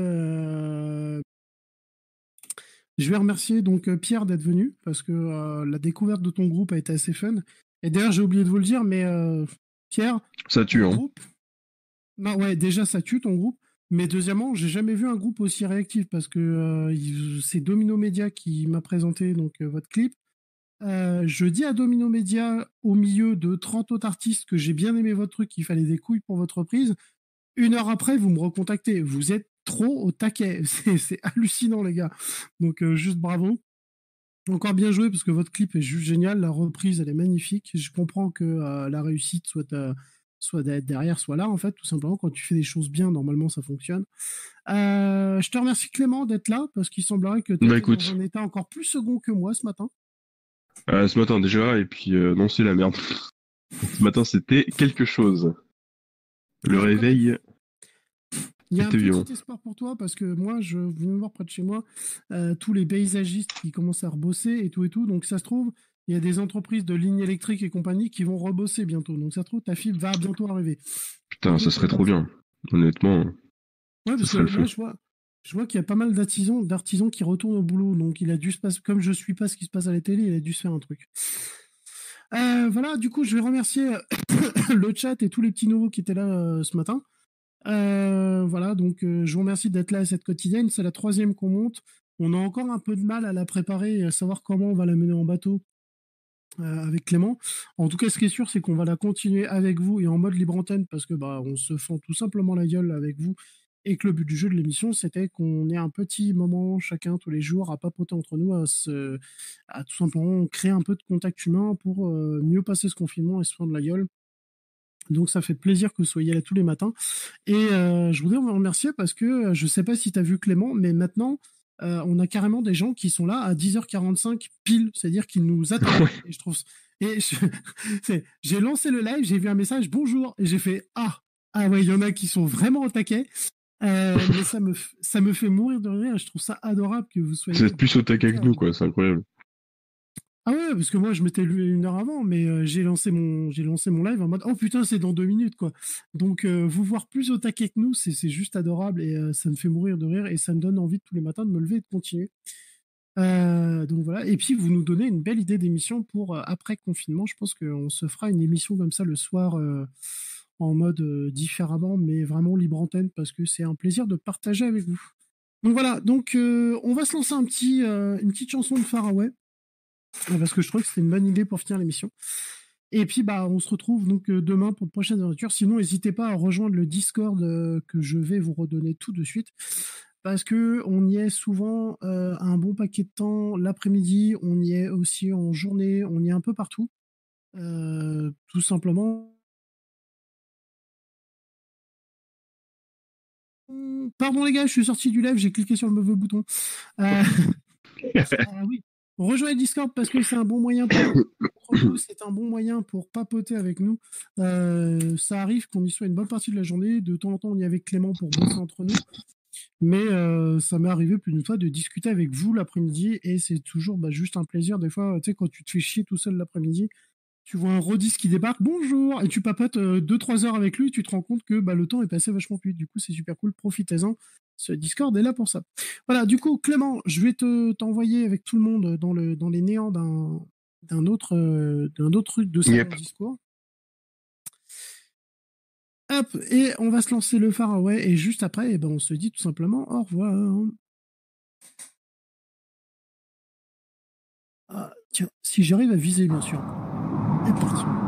Je vais remercier donc Pierre d'être venu parce que la découverte de ton groupe a été assez fun. Et d'ailleurs, j'ai oublié de vous le dire, mais Pierre, Ça tue, ton hein. groupe. Non, ouais, déjà ça tue ton groupe. Mais deuxièmement, j'ai jamais vu un groupe aussi réactif parce que c'est Domino Media qui m'a présenté donc votre clip. Je dis à Domino Media, au milieu de 30 autres artistes, que j'ai bien aimé votre truc, qu'il fallait des couilles pour votre reprise. 1 heure après, vous me recontactez. Vous êtes trop au taquet. C'est hallucinant, les gars. Donc, juste bravo. Encore bien joué, parce que votre clip est juste génial. La reprise, elle est magnifique. Je comprends que la réussite soit d'être derrière, soit là, en fait, tout simplement. Quand tu fais des choses bien, normalement, ça fonctionne. Je te remercie, Clément, d'être là, parce qu'il semblerait que tu es dans un état encore plus second que moi ce matin. Ce matin déjà, et puis non, c'est la merde. Ce matin, c'était quelque chose. Le réveil. Il y a un C'était violent. petit espoir pour toi parce que moi, je viens de voir près de chez moi tous les paysagistes qui commencent à rebosser et tout. Donc, ça se trouve, il y a des entreprises de lignes électriques et compagnie qui vont rebosser bientôt. Donc, ça se trouve, ta fibre va bientôt arriver. Putain, ça serait trop bien. Honnêtement, Ouais, parce que là, je vois qu'il y a pas mal d'artisans qui retournent au boulot. Donc, il a dû se passer, comme je suis pas ce qui se passe à la télé, il a dû se faire un truc. Voilà, du coup, je vais remercier le chat et tous les petits nouveaux qui étaient là ce matin. Voilà, donc je vous remercie d'être là à cette quotidienne. C'est la 3e qu'on monte. On a encore un peu de mal à la préparer et à savoir comment on va la mener en bateau avec Clément. En tout cas, ce qui est sûr, c'est qu'on va la continuer avec vous et en mode libre antenne parce que bah on se fend tout simplement la gueule avec vous et que le but du jeu de l'émission, c'était qu'on ait un petit moment chacun tous les jours à papoter entre nous, à tout simplement créer un peu de contact humain pour mieux passer ce confinement et se fendre la gueule. Donc ça fait plaisir que vous soyez là tous les matins. Et je voudrais vous remercier parce que je sais pas si tu as vu Clément, mais maintenant, on a carrément des gens qui sont là à 10h45 pile, c'est-à-dire qu'ils nous attendent. Et je trouve... j'ai lancé le live, j'ai vu un message, bonjour, et j'ai fait, ah ouais, il y en a qui sont vraiment au taquet. Mais ça me fait mourir de rire, je trouve ça adorable que vous soyez... vous êtes plus au taquet que nous, quoi, c'est incroyable. Ah ouais, parce que moi je m'étais lu 1 heure avant, mais j'ai lancé mon live en mode oh putain c'est dans 2 minutes quoi. Donc vous voir plus au taquet que nous, c'est juste adorable et ça me fait mourir de rire et ça me donne envie tous les matins de me lever et de continuer. Donc voilà, et puis vous nous donnez une belle idée d'émission pour après confinement. Je pense qu'on se fera une émission comme ça le soir en mode différemment, mais vraiment libre antenne parce que c'est un plaisir de partager avec vous. Donc voilà, donc on va se lancer une petite chanson de Faraway. Parce que je trouvais que c'était une bonne idée pour finir l'émission. Et puis on se retrouve donc demain pour de prochaines aventures. Sinon, n'hésitez pas à rejoindre le Discord que je vais vous redonner tout de suite. Parce que on y est souvent un bon paquet de temps l'après-midi, on y est aussi en journée, on y est un peu partout. Tout simplement. Pardon les gars, je suis sorti du live, j'ai cliqué sur le mauvais bouton. Oui. Rejoignez Discord parce que c'est un bon moyen c'est un bon moyen pour papoter avec nous. Ça arrive qu'on y soit une bonne partie de la journée. De temps en temps, on y est avec Clément pour bosser entre nous. Mais ça m'est arrivé plus d'une fois de discuter avec vous l'après-midi et c'est toujours juste un plaisir. Des fois, tu sais, quand tu te fais chier tout seul l'après-midi, tu vois un Rodis qui débarque, bonjour, et tu papotes 2-3 heures avec lui, tu te rends compte que le temps est passé vachement plus vite. Du coup, c'est super cool, profitez-en. Ce Discord est là pour ça. Voilà, du coup, Clément, je vais t'envoyer avec tout le monde dans les néants d'un autre truc de salon discours. Hop, et on va se lancer le Faraway, et juste après, on se dit tout simplement au revoir. Ah, tiens, si j'arrive à viser, bien sûr. C'est parti.